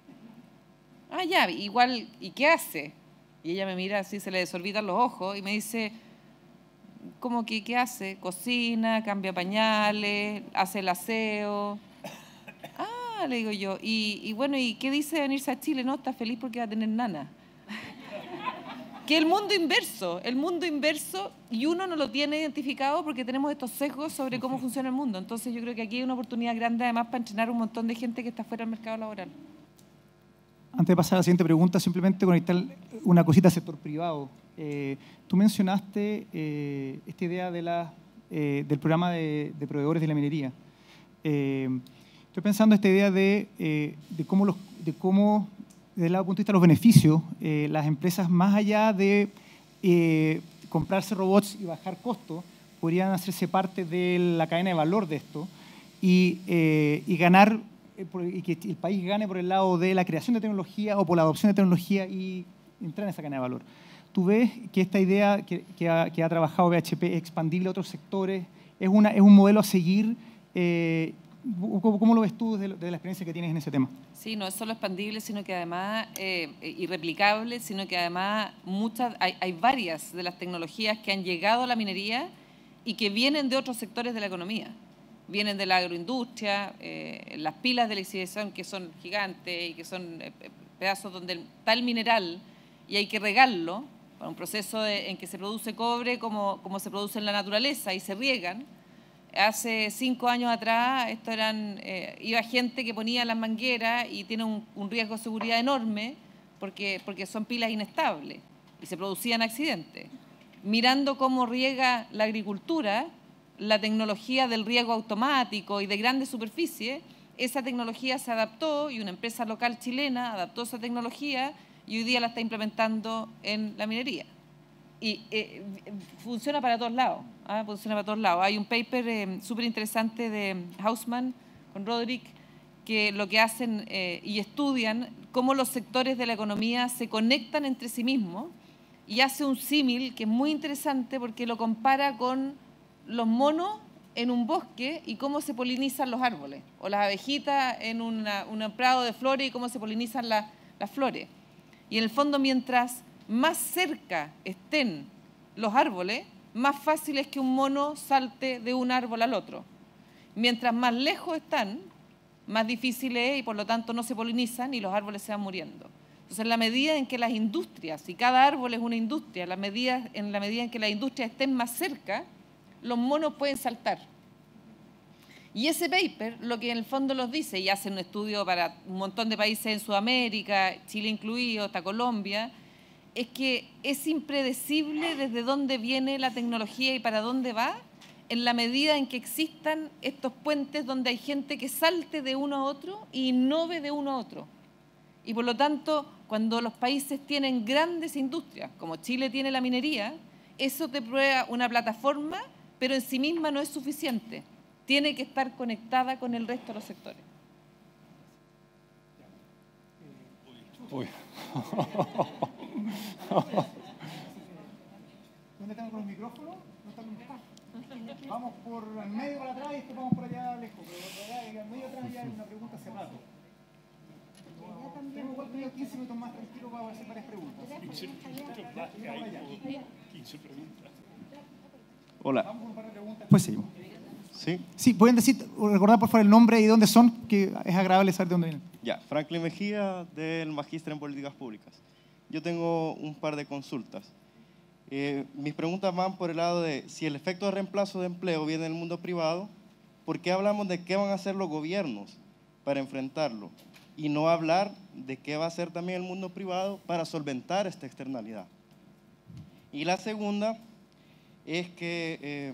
Ah, ya, igual, ¿y qué hace? Y ella me mira así, se le desorbitan los ojos y me dice, ¿cómo que qué hace? Cocina, cambia pañales, hace el aseo. Ah, le digo yo, y bueno, ¿y qué dice de venirse a Chile? No, está feliz porque va a tener nana. Que el mundo inverso, y uno no lo tiene identificado porque tenemos estos sesgos sobre cómo funciona el mundo. Entonces yo creo que aquí hay una oportunidad grande además para entrenar un montón de gente que está fuera del mercado laboral. Antes de pasar a la siguiente pregunta, simplemente conectar una cosita al sector privado. Tú mencionaste esta idea del programa de proveedores de la minería. Estoy pensando esta idea de cómo, desde el lado punto de vista de los beneficios, las empresas, más allá de comprarse robots y bajar costos, podrían hacerse parte de la cadena de valor de esto y ganar, y que el país gane por el lado de la creación de tecnología o por la adopción de tecnología y entrar en esa cadena de valor. ¿Tú ves que esta idea que ha trabajado BHP es expandible a otros sectores? ¿Es un modelo a seguir? ¿Cómo lo ves tú de la experiencia que tienes en ese tema? Sí, no es solo expandible, sino que además, y replicable, sino que además hay varias de las tecnologías que han llegado a la minería y que vienen de otros sectores de la economía. Vienen de la agroindustria, las pilas de lixiviación que son gigantes y que son pedazos donde está el mineral y hay que regarlo para un proceso en que se produce cobre como se produce en la naturaleza y se riegan. Hace 5 años atrás iba gente que ponía las mangueras y tiene un riesgo de seguridad enorme porque son pilas inestables y se producían accidentes. Mirando cómo riega la agricultura, la tecnología del riego automático y de grandes superficies, esa tecnología se adaptó y una empresa local chilena adaptó esa tecnología y hoy día la está implementando en la minería. Y funciona para todos lados, funciona para todos lados. Hay un paper súper interesante de Hausmann con Roderick que lo que hacen y estudian cómo los sectores de la economía se conectan entre sí mismos y hace un símil que es muy interesante porque lo compara con los monos en un bosque y cómo se polinizan los árboles, o las abejitas en un prado de flores y cómo se polinizan las flores. Y en el fondo, mientras más cerca estén los árboles, más fácil es que un mono salte de un árbol al otro. Mientras más lejos están, más difícil es y por lo tanto no se polinizan y los árboles se van muriendo. Entonces, en la medida en que las industrias, y cada árbol es una industria, en la medida en que las industrias estén más cerca, los monos pueden saltar. Y ese paper, lo que en el fondo los dice, y hace un estudio para un montón de países en Sudamérica, Chile incluido, hasta Colombia, es que es impredecible desde dónde viene la tecnología y para dónde va, en la medida en que existan estos puentes donde hay gente que salte de uno a otro y innove de uno a otro. Y por lo tanto, cuando los países tienen grandes industrias, como Chile tiene la minería, eso te prueba una plataforma, pero en sí misma no es suficiente. Tiene que estar conectada con el resto de los sectores. Uy. ¿Dónde están con los micrófonos? ¿No están los micrófonos? Vamos por el medio para atrás y después vamos por allá lejos. Pero por allá, en el medio atrás ya hay una pregunta hace rato. Tengo igual tenido 15 minutos más tranquilo para hacer varias preguntas. 15 preguntas. Hola. Vamos con un par de preguntas, después seguimos. ¿Sí? Sí, pueden recordar por favor el nombre y dónde son, que es agradable saber de dónde vienen. Ya, Franklin Mejía, del Magíster en Políticas Públicas. Yo tengo un par de consultas. Mis preguntas van por el lado de si el efecto de reemplazo de empleo viene del mundo privado, ¿por qué hablamos de qué van a hacer los gobiernos para enfrentarlo? Y no hablar de qué va a hacer también el mundo privado para solventar esta externalidad. Y la segunda es que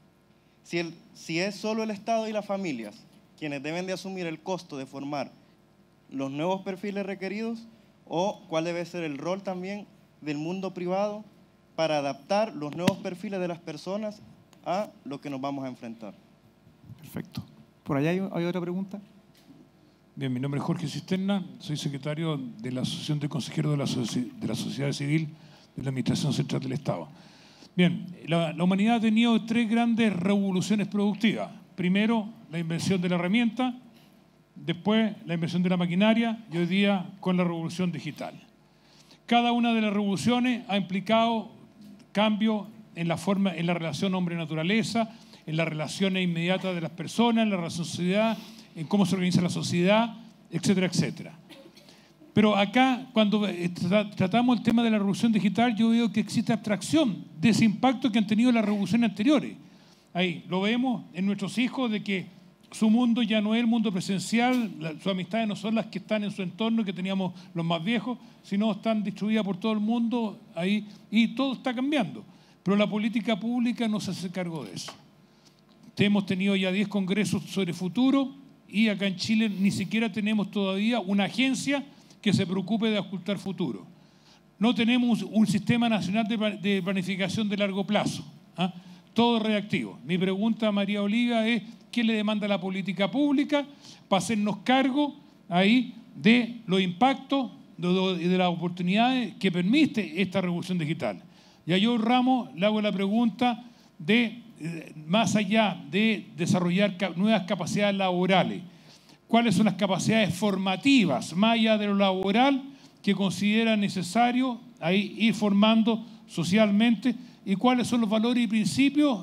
si es solo el Estado y las familias quienes deben de asumir el costo de formar los nuevos perfiles requeridos, o cuál debe ser el rol también del mundo privado para adaptar los nuevos perfiles de las personas a lo que nos vamos a enfrentar. Perfecto. ¿Por allá hay otra pregunta? Bien, mi nombre es Jorge Cisterna, soy secretario de la Asociación de Consejeros de la Sociedad Civil de la Administración Central del Estado. Bien, la humanidad ha tenido 3 grandes revoluciones productivas. Primero, la invención de la herramienta, después la invención de la maquinaria y hoy día con la revolución digital. Cada una de las revoluciones ha implicado cambios en la relación hombre-naturaleza, en las relaciones inmediatas de las personas, en la relación sociedad, en cómo se organiza la sociedad, etcétera, etcétera. Pero acá, cuando tratamos el tema de la revolución digital, yo veo que existe abstracción de ese impacto que han tenido las revoluciones anteriores. Ahí lo vemos en nuestros hijos, de que su mundo ya no es el mundo presencial, sus amistades no son las que están en su entorno, que teníamos los más viejos, sino están distribuidas por todo el mundo ahí, y todo está cambiando. Pero la política pública no se hace cargo de eso. Hemos tenido ya 10 congresos sobre futuro y acá en Chile ni siquiera tenemos todavía una agencia que se preocupe de ocultar futuro. No tenemos un sistema nacional de planificación de largo plazo. ¿Ah? Todo reactivo. Mi pregunta a María Oliva es, ¿qué le demanda la política pública para hacernos cargo ahí de los impactos y de las oportunidades que permite esta revolución digital? Y a Joe Ramos le hago la pregunta de, más allá de desarrollar nuevas capacidades laborales, ¿cuáles son las capacidades formativas, más allá de lo laboral, que considera necesario ahí ir formando socialmente? ¿Y cuáles son los valores y principios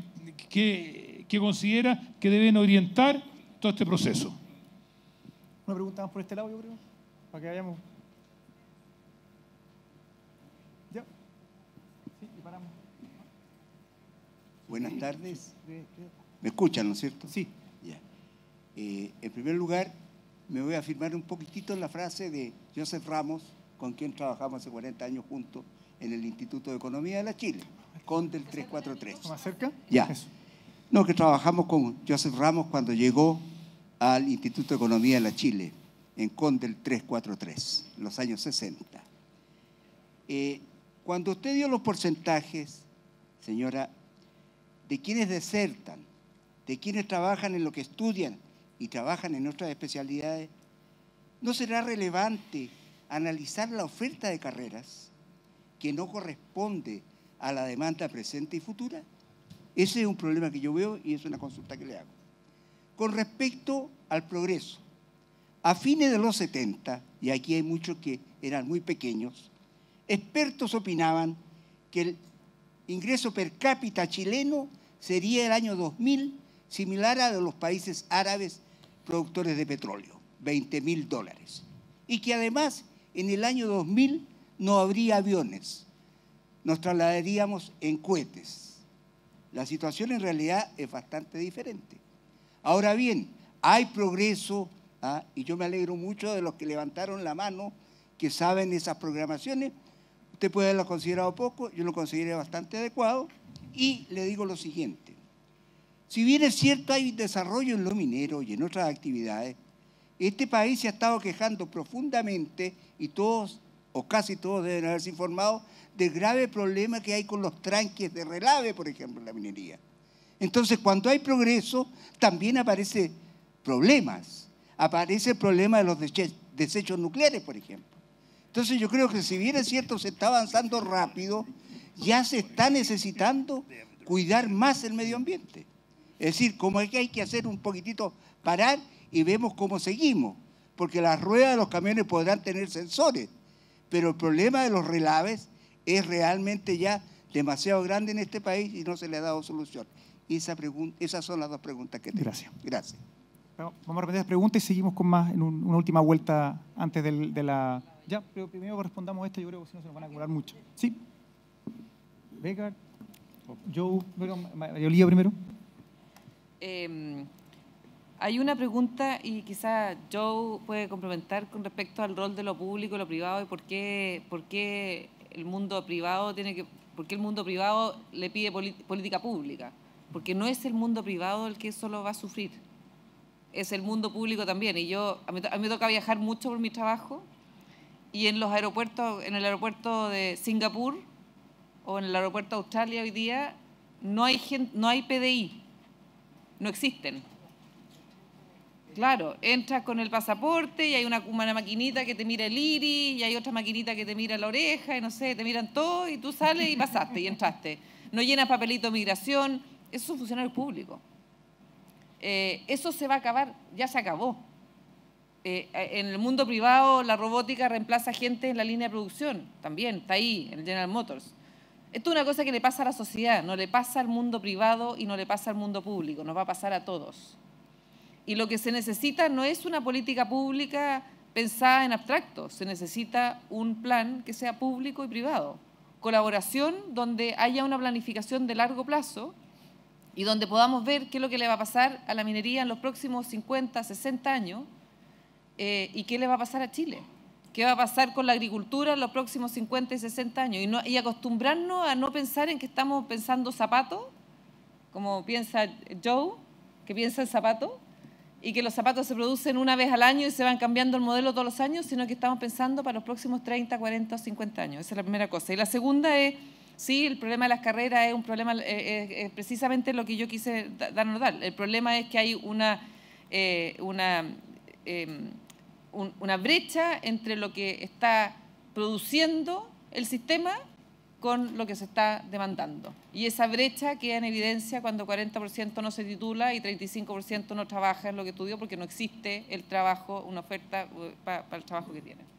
que considera que deben orientar todo este proceso? Una pregunta más por este lado, yo creo, para que vayamos. ¿Ya? Sí, y paramos. Buenas tardes. ¿Me escuchan, no es cierto? Sí. Ya. En primer lugar, me voy a afirmar un poquitito en la frase de Joseph Ramos, con quien trabajamos hace 40 años juntos en el Instituto de Economía de la Chile, con del 343. ¿Más cerca? Ya. Eso. No, que trabajamos con Joseph Ramos cuando llegó al Instituto de Economía de la Chile, en Condel 343, en los años 60. Cuando usted dio los porcentajes, señora, de quienes desertan, de quienes trabajan en lo que estudian y trabajan en otras especialidades, ¿no será relevante analizar la oferta de carreras que no corresponde a la demanda presente y futura? Ese es un problema que yo veo y es una consulta que le hago. Con respecto al progreso, a fines de los 70, y aquí hay muchos que eran muy pequeños, expertos opinaban que ingreso per cápita chileno sería el año 2000 similar a los países árabes productores de petróleo, $20.000. Y que además en el año 2000 no habría aviones, nos trasladaríamos en cohetes. La situación en realidad es bastante diferente. Ahora bien, hay progreso, y yo me alegro mucho de los que levantaron la mano, que saben esas programaciones. Usted puede haberlo considerado poco, yo lo consideré bastante adecuado, y le digo lo siguiente. Si bien es cierto hay desarrollo en lo minero y en otras actividades, este país se ha estado quejando profundamente, y todos, o casi todos deben haberse informado, del grave problema que hay con los tranques de relave, por ejemplo, en la minería. Entonces, cuando hay progreso, también aparecen problemas. Aparece el problema de los desechos nucleares, por ejemplo. Entonces, yo creo que si bien es cierto se está avanzando rápido, ya se está necesitando cuidar más el medio ambiente. Es decir, como es que hay que hacer un poquitito, parar y vemos cómo seguimos. Porque las ruedas de los camiones podrán tener sensores, pero el problema de los relaves es realmente ya demasiado grande en este país y no se le ha dado solución. Esas son las dos preguntas que tengo. Gracias. Gracias. Bueno, vamos a repetir las preguntas y seguimos con más en una última vuelta antes de la... Ya, pero primero respondamos esto, yo creo que si no se nos van a cobrar mucho. ¿Sí? Vega, Joe, Mayolía primero. Hay una pregunta y quizá Joe puede complementar con respecto al rol de lo público y lo privado y por qué el mundo privado le pide política pública. Porque no es el mundo privado el que solo va a sufrir, es el mundo público también. Y a mí me toca viajar mucho por mi trabajo y en los aeropuertos, en el aeropuerto de Singapur o en el aeropuerto de Australia hoy día no hay PDI, no existen. Claro, entras con el pasaporte y hay una maquinita que te mira el iris y hay otra maquinita que te mira la oreja y no sé, te miran todo y tú sales y pasaste y entraste. No llenas papelito de migración, esos son funcionarios públicos. Eso se va a acabar, ya se acabó. En el mundo privado la robótica reemplaza gente en la línea de producción, también está ahí, en el General Motors. Esto es una cosa que le pasa a la sociedad, no le pasa al mundo privado y no le pasa al mundo público, nos va a pasar a todos. Y lo que se necesita no es una política pública pensada en abstracto, se necesita un plan que sea público y privado. Colaboración donde haya una planificación de largo plazo y donde podamos ver qué es lo que le va a pasar a la minería en los próximos 50, 60 años y qué le va a pasar a Chile. ¿Qué va a pasar con la agricultura en los próximos 50 y 60 años? Y acostumbrarnos a no pensar en que estamos pensando zapatos, como piensa Joe, que piensa en zapatos, y que los zapatos se producen una vez al año y se van cambiando el modelo todos los años, sino que estamos pensando para los próximos 30, 40 o 50 años. Esa es la primera cosa. Y la segunda es, sí, el problema de las carreras es un problema, es precisamente lo que yo quise dar a notar. El problema es que hay una brecha entre lo que está produciendo el sistema con lo que se está demandando. Y esa brecha queda en evidencia cuando 40% no se titula y 35% no trabaja en lo que estudió porque no existe el trabajo, una oferta para el trabajo que tiene.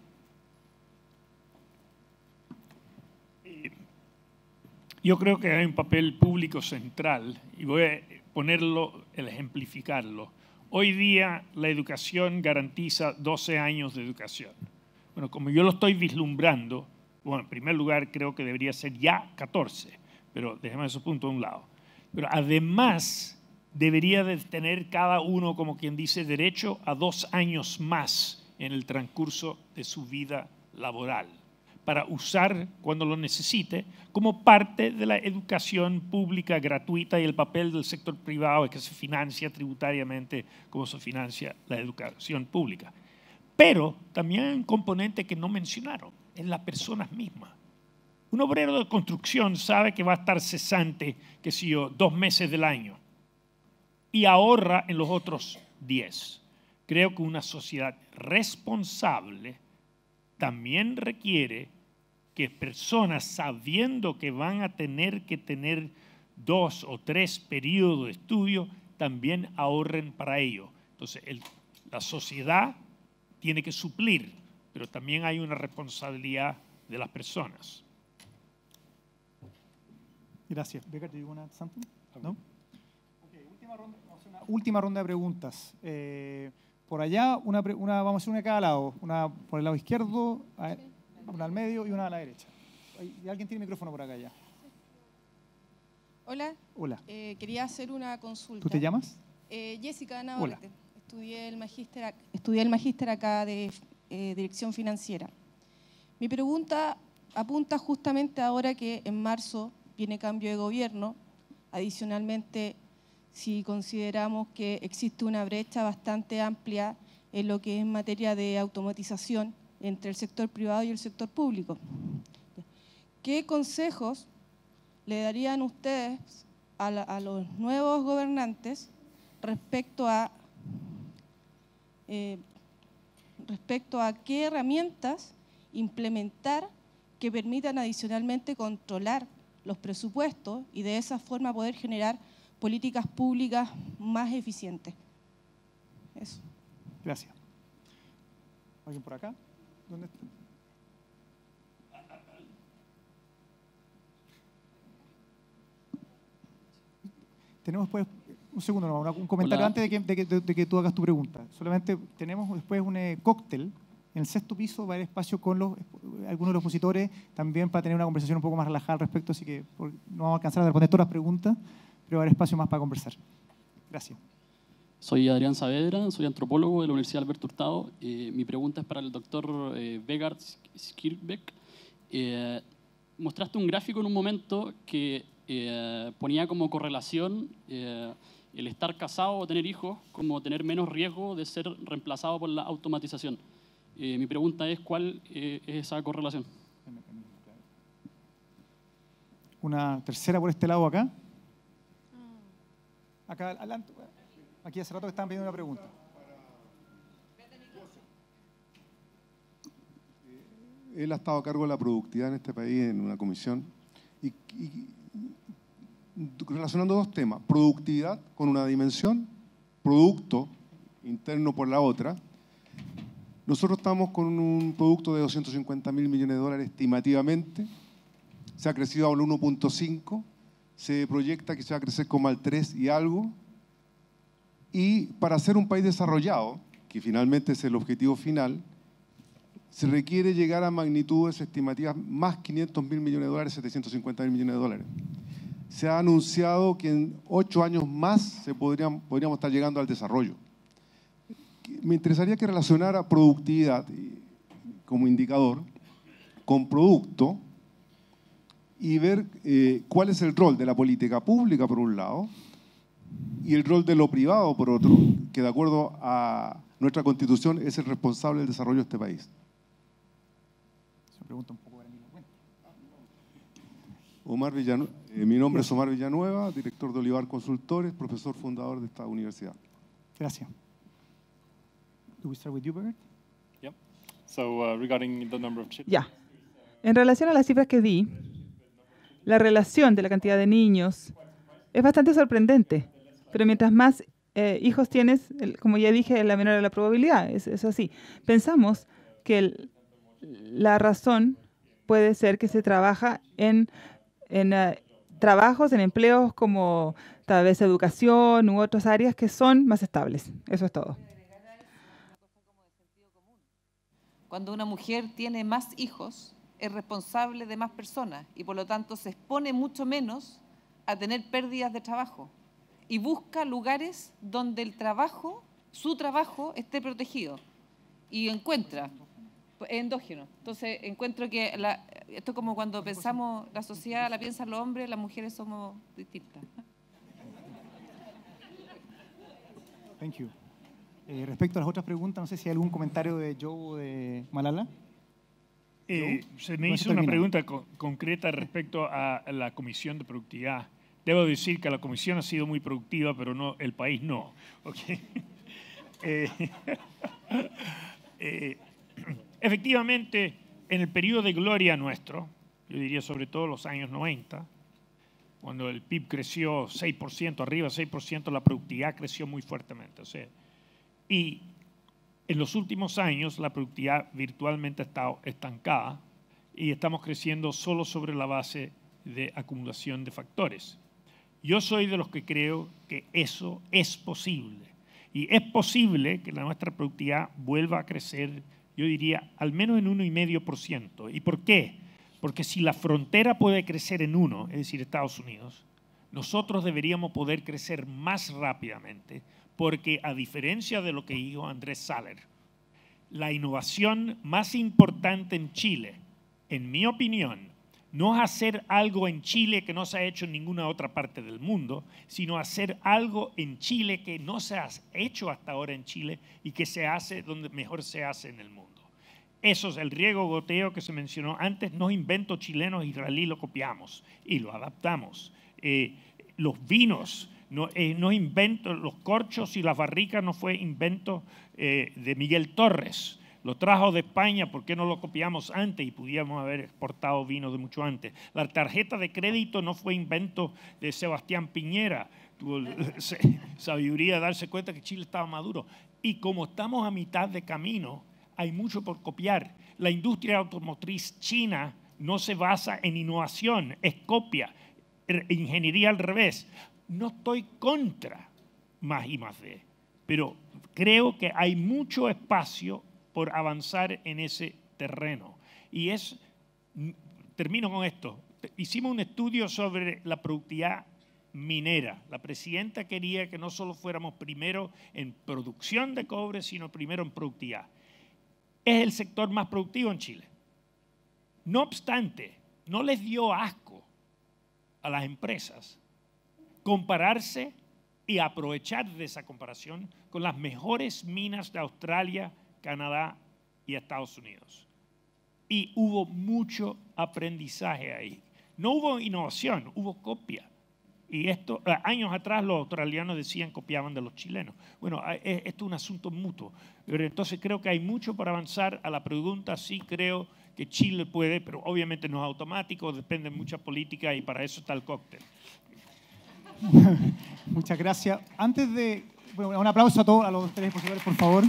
Yo creo que hay un papel público central y voy a ejemplificarlo. Hoy día la educación garantiza 12 años de educación. Bueno, como yo lo estoy vislumbrando, bueno, en primer lugar creo que debería ser ya 14, pero dejemos ese punto a un lado. Pero además debería de tener cada uno, como quien dice, derecho a 2 años más en el transcurso de su vida laboral, para usar cuando lo necesite como parte de la educación pública gratuita y el papel del sector privado es que se financia tributariamente como se financia la educación pública. Pero también hay un componente que no mencionaron, en las personas mismas. Un obrero de construcción sabe que va a estar cesante, qué sé yo, 2 meses del año y ahorra en los otros 10. Creo que una sociedad responsable también requiere que personas, sabiendo que van a tener que tener 2 o 3 periodos de estudio, también ahorren para ello. Entonces, la sociedad tiene que suplir, pero también hay una responsabilidad de las personas. Gracias. Becker, ¿do you want to add something? ¿No? Okay, última ronda de preguntas. Por allá, vamos a hacer una de cada lado. Una por el lado izquierdo, una al medio y una a la derecha. ¿Y alguien tiene micrófono por acá ya? Hola. Hola. Quería hacer una consulta. ¿Tú te llamas? Jessica Navarrete. Estudié el magíster acá de Dirección Financiera. Mi pregunta apunta justamente ahora que en marzo viene cambio de gobierno. Adicionalmente, si consideramos que existe una brecha bastante amplia en lo que es en materia de automatización entre el sector privado y el sector público. ¿Qué consejos le darían ustedes a los nuevos gobernantes respecto a qué herramientas implementar que permitan adicionalmente controlar los presupuestos y de esa forma poder generar políticas públicas más eficientes? Eso. Gracias. ¿Alguien por acá? ¿Dónde está? Tenemos después, un segundo, un comentario. Hola. Antes de que tú hagas tu pregunta. Solamente tenemos después un cóctel en el 6º piso, va a haber espacio con algunos de los expositores, también para tener una conversación un poco más relajada al respecto, así que no vamos a alcanzar a responder todas las preguntas, pero va a haber espacio más para conversar. Gracias. Soy Adrián Saavedra, soy antropólogo de la Universidad Alberto Hurtado. Mi pregunta es para el doctor Vegard Skirbeck. Mostraste un gráfico en un momento que ponía como correlación el estar casado o tener hijos como tener menos riesgo de ser reemplazado por la automatización. Mi pregunta es, ¿cuál es esa correlación? Una tercera por este lado acá. Acá adelante. Aquí hace rato que estaban pidiendo una pregunta. Él ha estado a cargo de la productividad en este país en una comisión y relacionando dos temas, productividad con una dimensión, producto interno por la otra. Nosotros estamos con un producto de 250.000 millones de dólares estimativamente, se ha crecido al 1.5, se proyecta que se va a crecer como al 3 y algo, y para ser un país desarrollado, que finalmente es el objetivo final, se requiere llegar a magnitudes estimativas más 500.000 millones de dólares, 750.000 millones de dólares. Se ha anunciado que en 8 años más podríamos estar llegando al desarrollo. Me interesaría que relacionara productividad como indicador con producto y ver cuál es el rol de la política pública por un lado y el rol de lo privado por otro, que de acuerdo a nuestra Constitución es el responsable del desarrollo de este país. Pregunta un poco para mí. Omar Villanueva, mi nombre es Omar Villanueva, director de Olivar Consultores, profesor fundador de esta universidad. Gracias. Do we start with you, Becker? Yeah. So regarding the number of children. Ya. En relación a las cifras que di, la relación de la cantidad de niños es bastante sorprendente, pero mientras más hijos tienes, como ya dije, la menor es la probabilidad, es así. Pensamos que la razón puede ser que se trabaja en trabajos, en empleos como tal vez educación u otras áreas que son más estables. Eso es todo. Cuando una mujer tiene más hijos, es responsable de más personas y por lo tanto se expone mucho menos a tener pérdidas de trabajo y busca lugares donde el trabajo, su trabajo, esté protegido y encuentra. Endógeno. Entonces encuentro que esto es como cuando pensamos, la sociedad la piensan los hombres, las mujeres somos distintas. Thank you. Respecto a las otras preguntas, no sé si hay algún comentario de Joe o de Malala. Se me hizo una pregunta concreta respecto a la Comisión de Productividad. Debo decir que la Comisión ha sido muy productiva, pero no, el país no. Okay. Efectivamente, en el periodo de gloria nuestro, yo diría sobre todo los años 90, cuando el PIB creció 6%, arriba 6%, la productividad creció muy fuertemente. O sea, y en los últimos años la productividad virtualmente ha estado estancada y estamos creciendo solo sobre la base de acumulación de factores. Yo soy de los que creo que eso es posible. Y es posible que nuestra productividad vuelva a crecer, yo diría, al menos en 1,5%. ¿Y por qué? Porque si la frontera puede crecer en 1, es decir, Estados Unidos, nosotros deberíamos poder crecer más rápidamente, porque a diferencia de lo que dijo Andrés Saller, la innovación más importante en Chile, en mi opinión, no es hacer algo en Chile que no se ha hecho en ninguna otra parte del mundo, sino hacer algo en Chile que no se ha hecho hasta ahora en Chile y que se hace donde mejor se hace en el mundo. Eso es el riego goteo que se mencionó antes, no es invento chileno, israelí, lo copiamos y lo adaptamos. Los vinos, no invento, los corchos y las barricas no fue invento de Miguel Torres. Lo trajo de España, ¿por qué no lo copiamos antes y pudiéramos haber exportado vino de mucho antes? La tarjeta de crédito no fue invento de Sebastián Piñera. Tuvo sabiduría de darse cuenta que Chile estaba maduro. Y como estamos a mitad de camino, hay mucho por copiar. La industria automotriz china no se basa en innovación, es copia, ingeniería al revés. No estoy contra más I+D, pero creo que hay mucho espacio por avanzar en ese terreno. Y termino con esto, hicimos un estudio sobre la productividad minera. La presidenta quería que no solo fuéramos primero en producción de cobre, sino primero en productividad. Es el sector más productivo en Chile. No obstante, no les dio asco a las empresas compararse y aprovechar de esa comparación con las mejores minas de Australia, Canadá y Estados Unidos. Y hubo mucho aprendizaje ahí. No hubo innovación, hubo copia. Y esto, años atrás los australianos decían copiaban de los chilenos. Bueno, esto es un asunto mutuo. Pero entonces creo que hay mucho para avanzar. A la pregunta sí creo que Chile puede, pero obviamente no es automático, depende de mucha política y para eso está el cóctel. Muchas gracias. Antes de... Bueno, un aplauso a todos, a los tres expositores, por favor.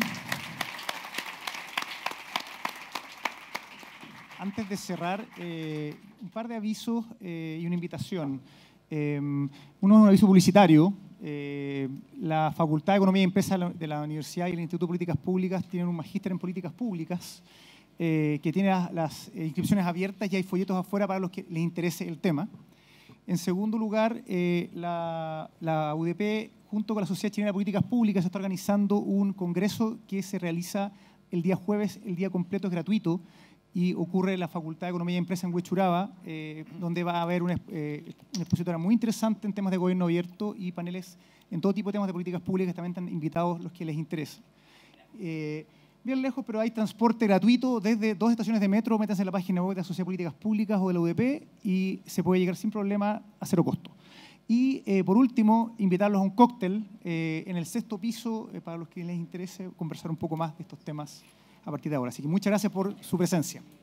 Antes de cerrar, un par de avisos y una invitación. Uno es un aviso publicitario. La Facultad de Economía y Empresa de la Universidad y el Instituto de Políticas Públicas tienen un magíster en políticas públicas que tiene las inscripciones abiertas y hay folletos afuera para los que les interese el tema. En segundo lugar, la UDP, junto con la Sociedad Chilena de Políticas Públicas, está organizando un congreso que se realiza el día jueves, el día completo es gratuito, y ocurre en la Facultad de Economía y Empresa en Huechuraba, donde va a haber una expositora muy interesante en temas de gobierno abierto y paneles en todo tipo de temas de políticas públicas, también están invitados los que les interesa. Bien lejos, pero hay transporte gratuito desde 2 estaciones de metro, métanse en la página web de la Sociedad de Políticas Públicas o de la UDP y se puede llegar sin problema a 0 costo. Y por último, invitarlos a un cóctel en el 6º piso para los que les interese conversar un poco más de estos temas a partir de ahora. Así que muchas gracias por su presencia.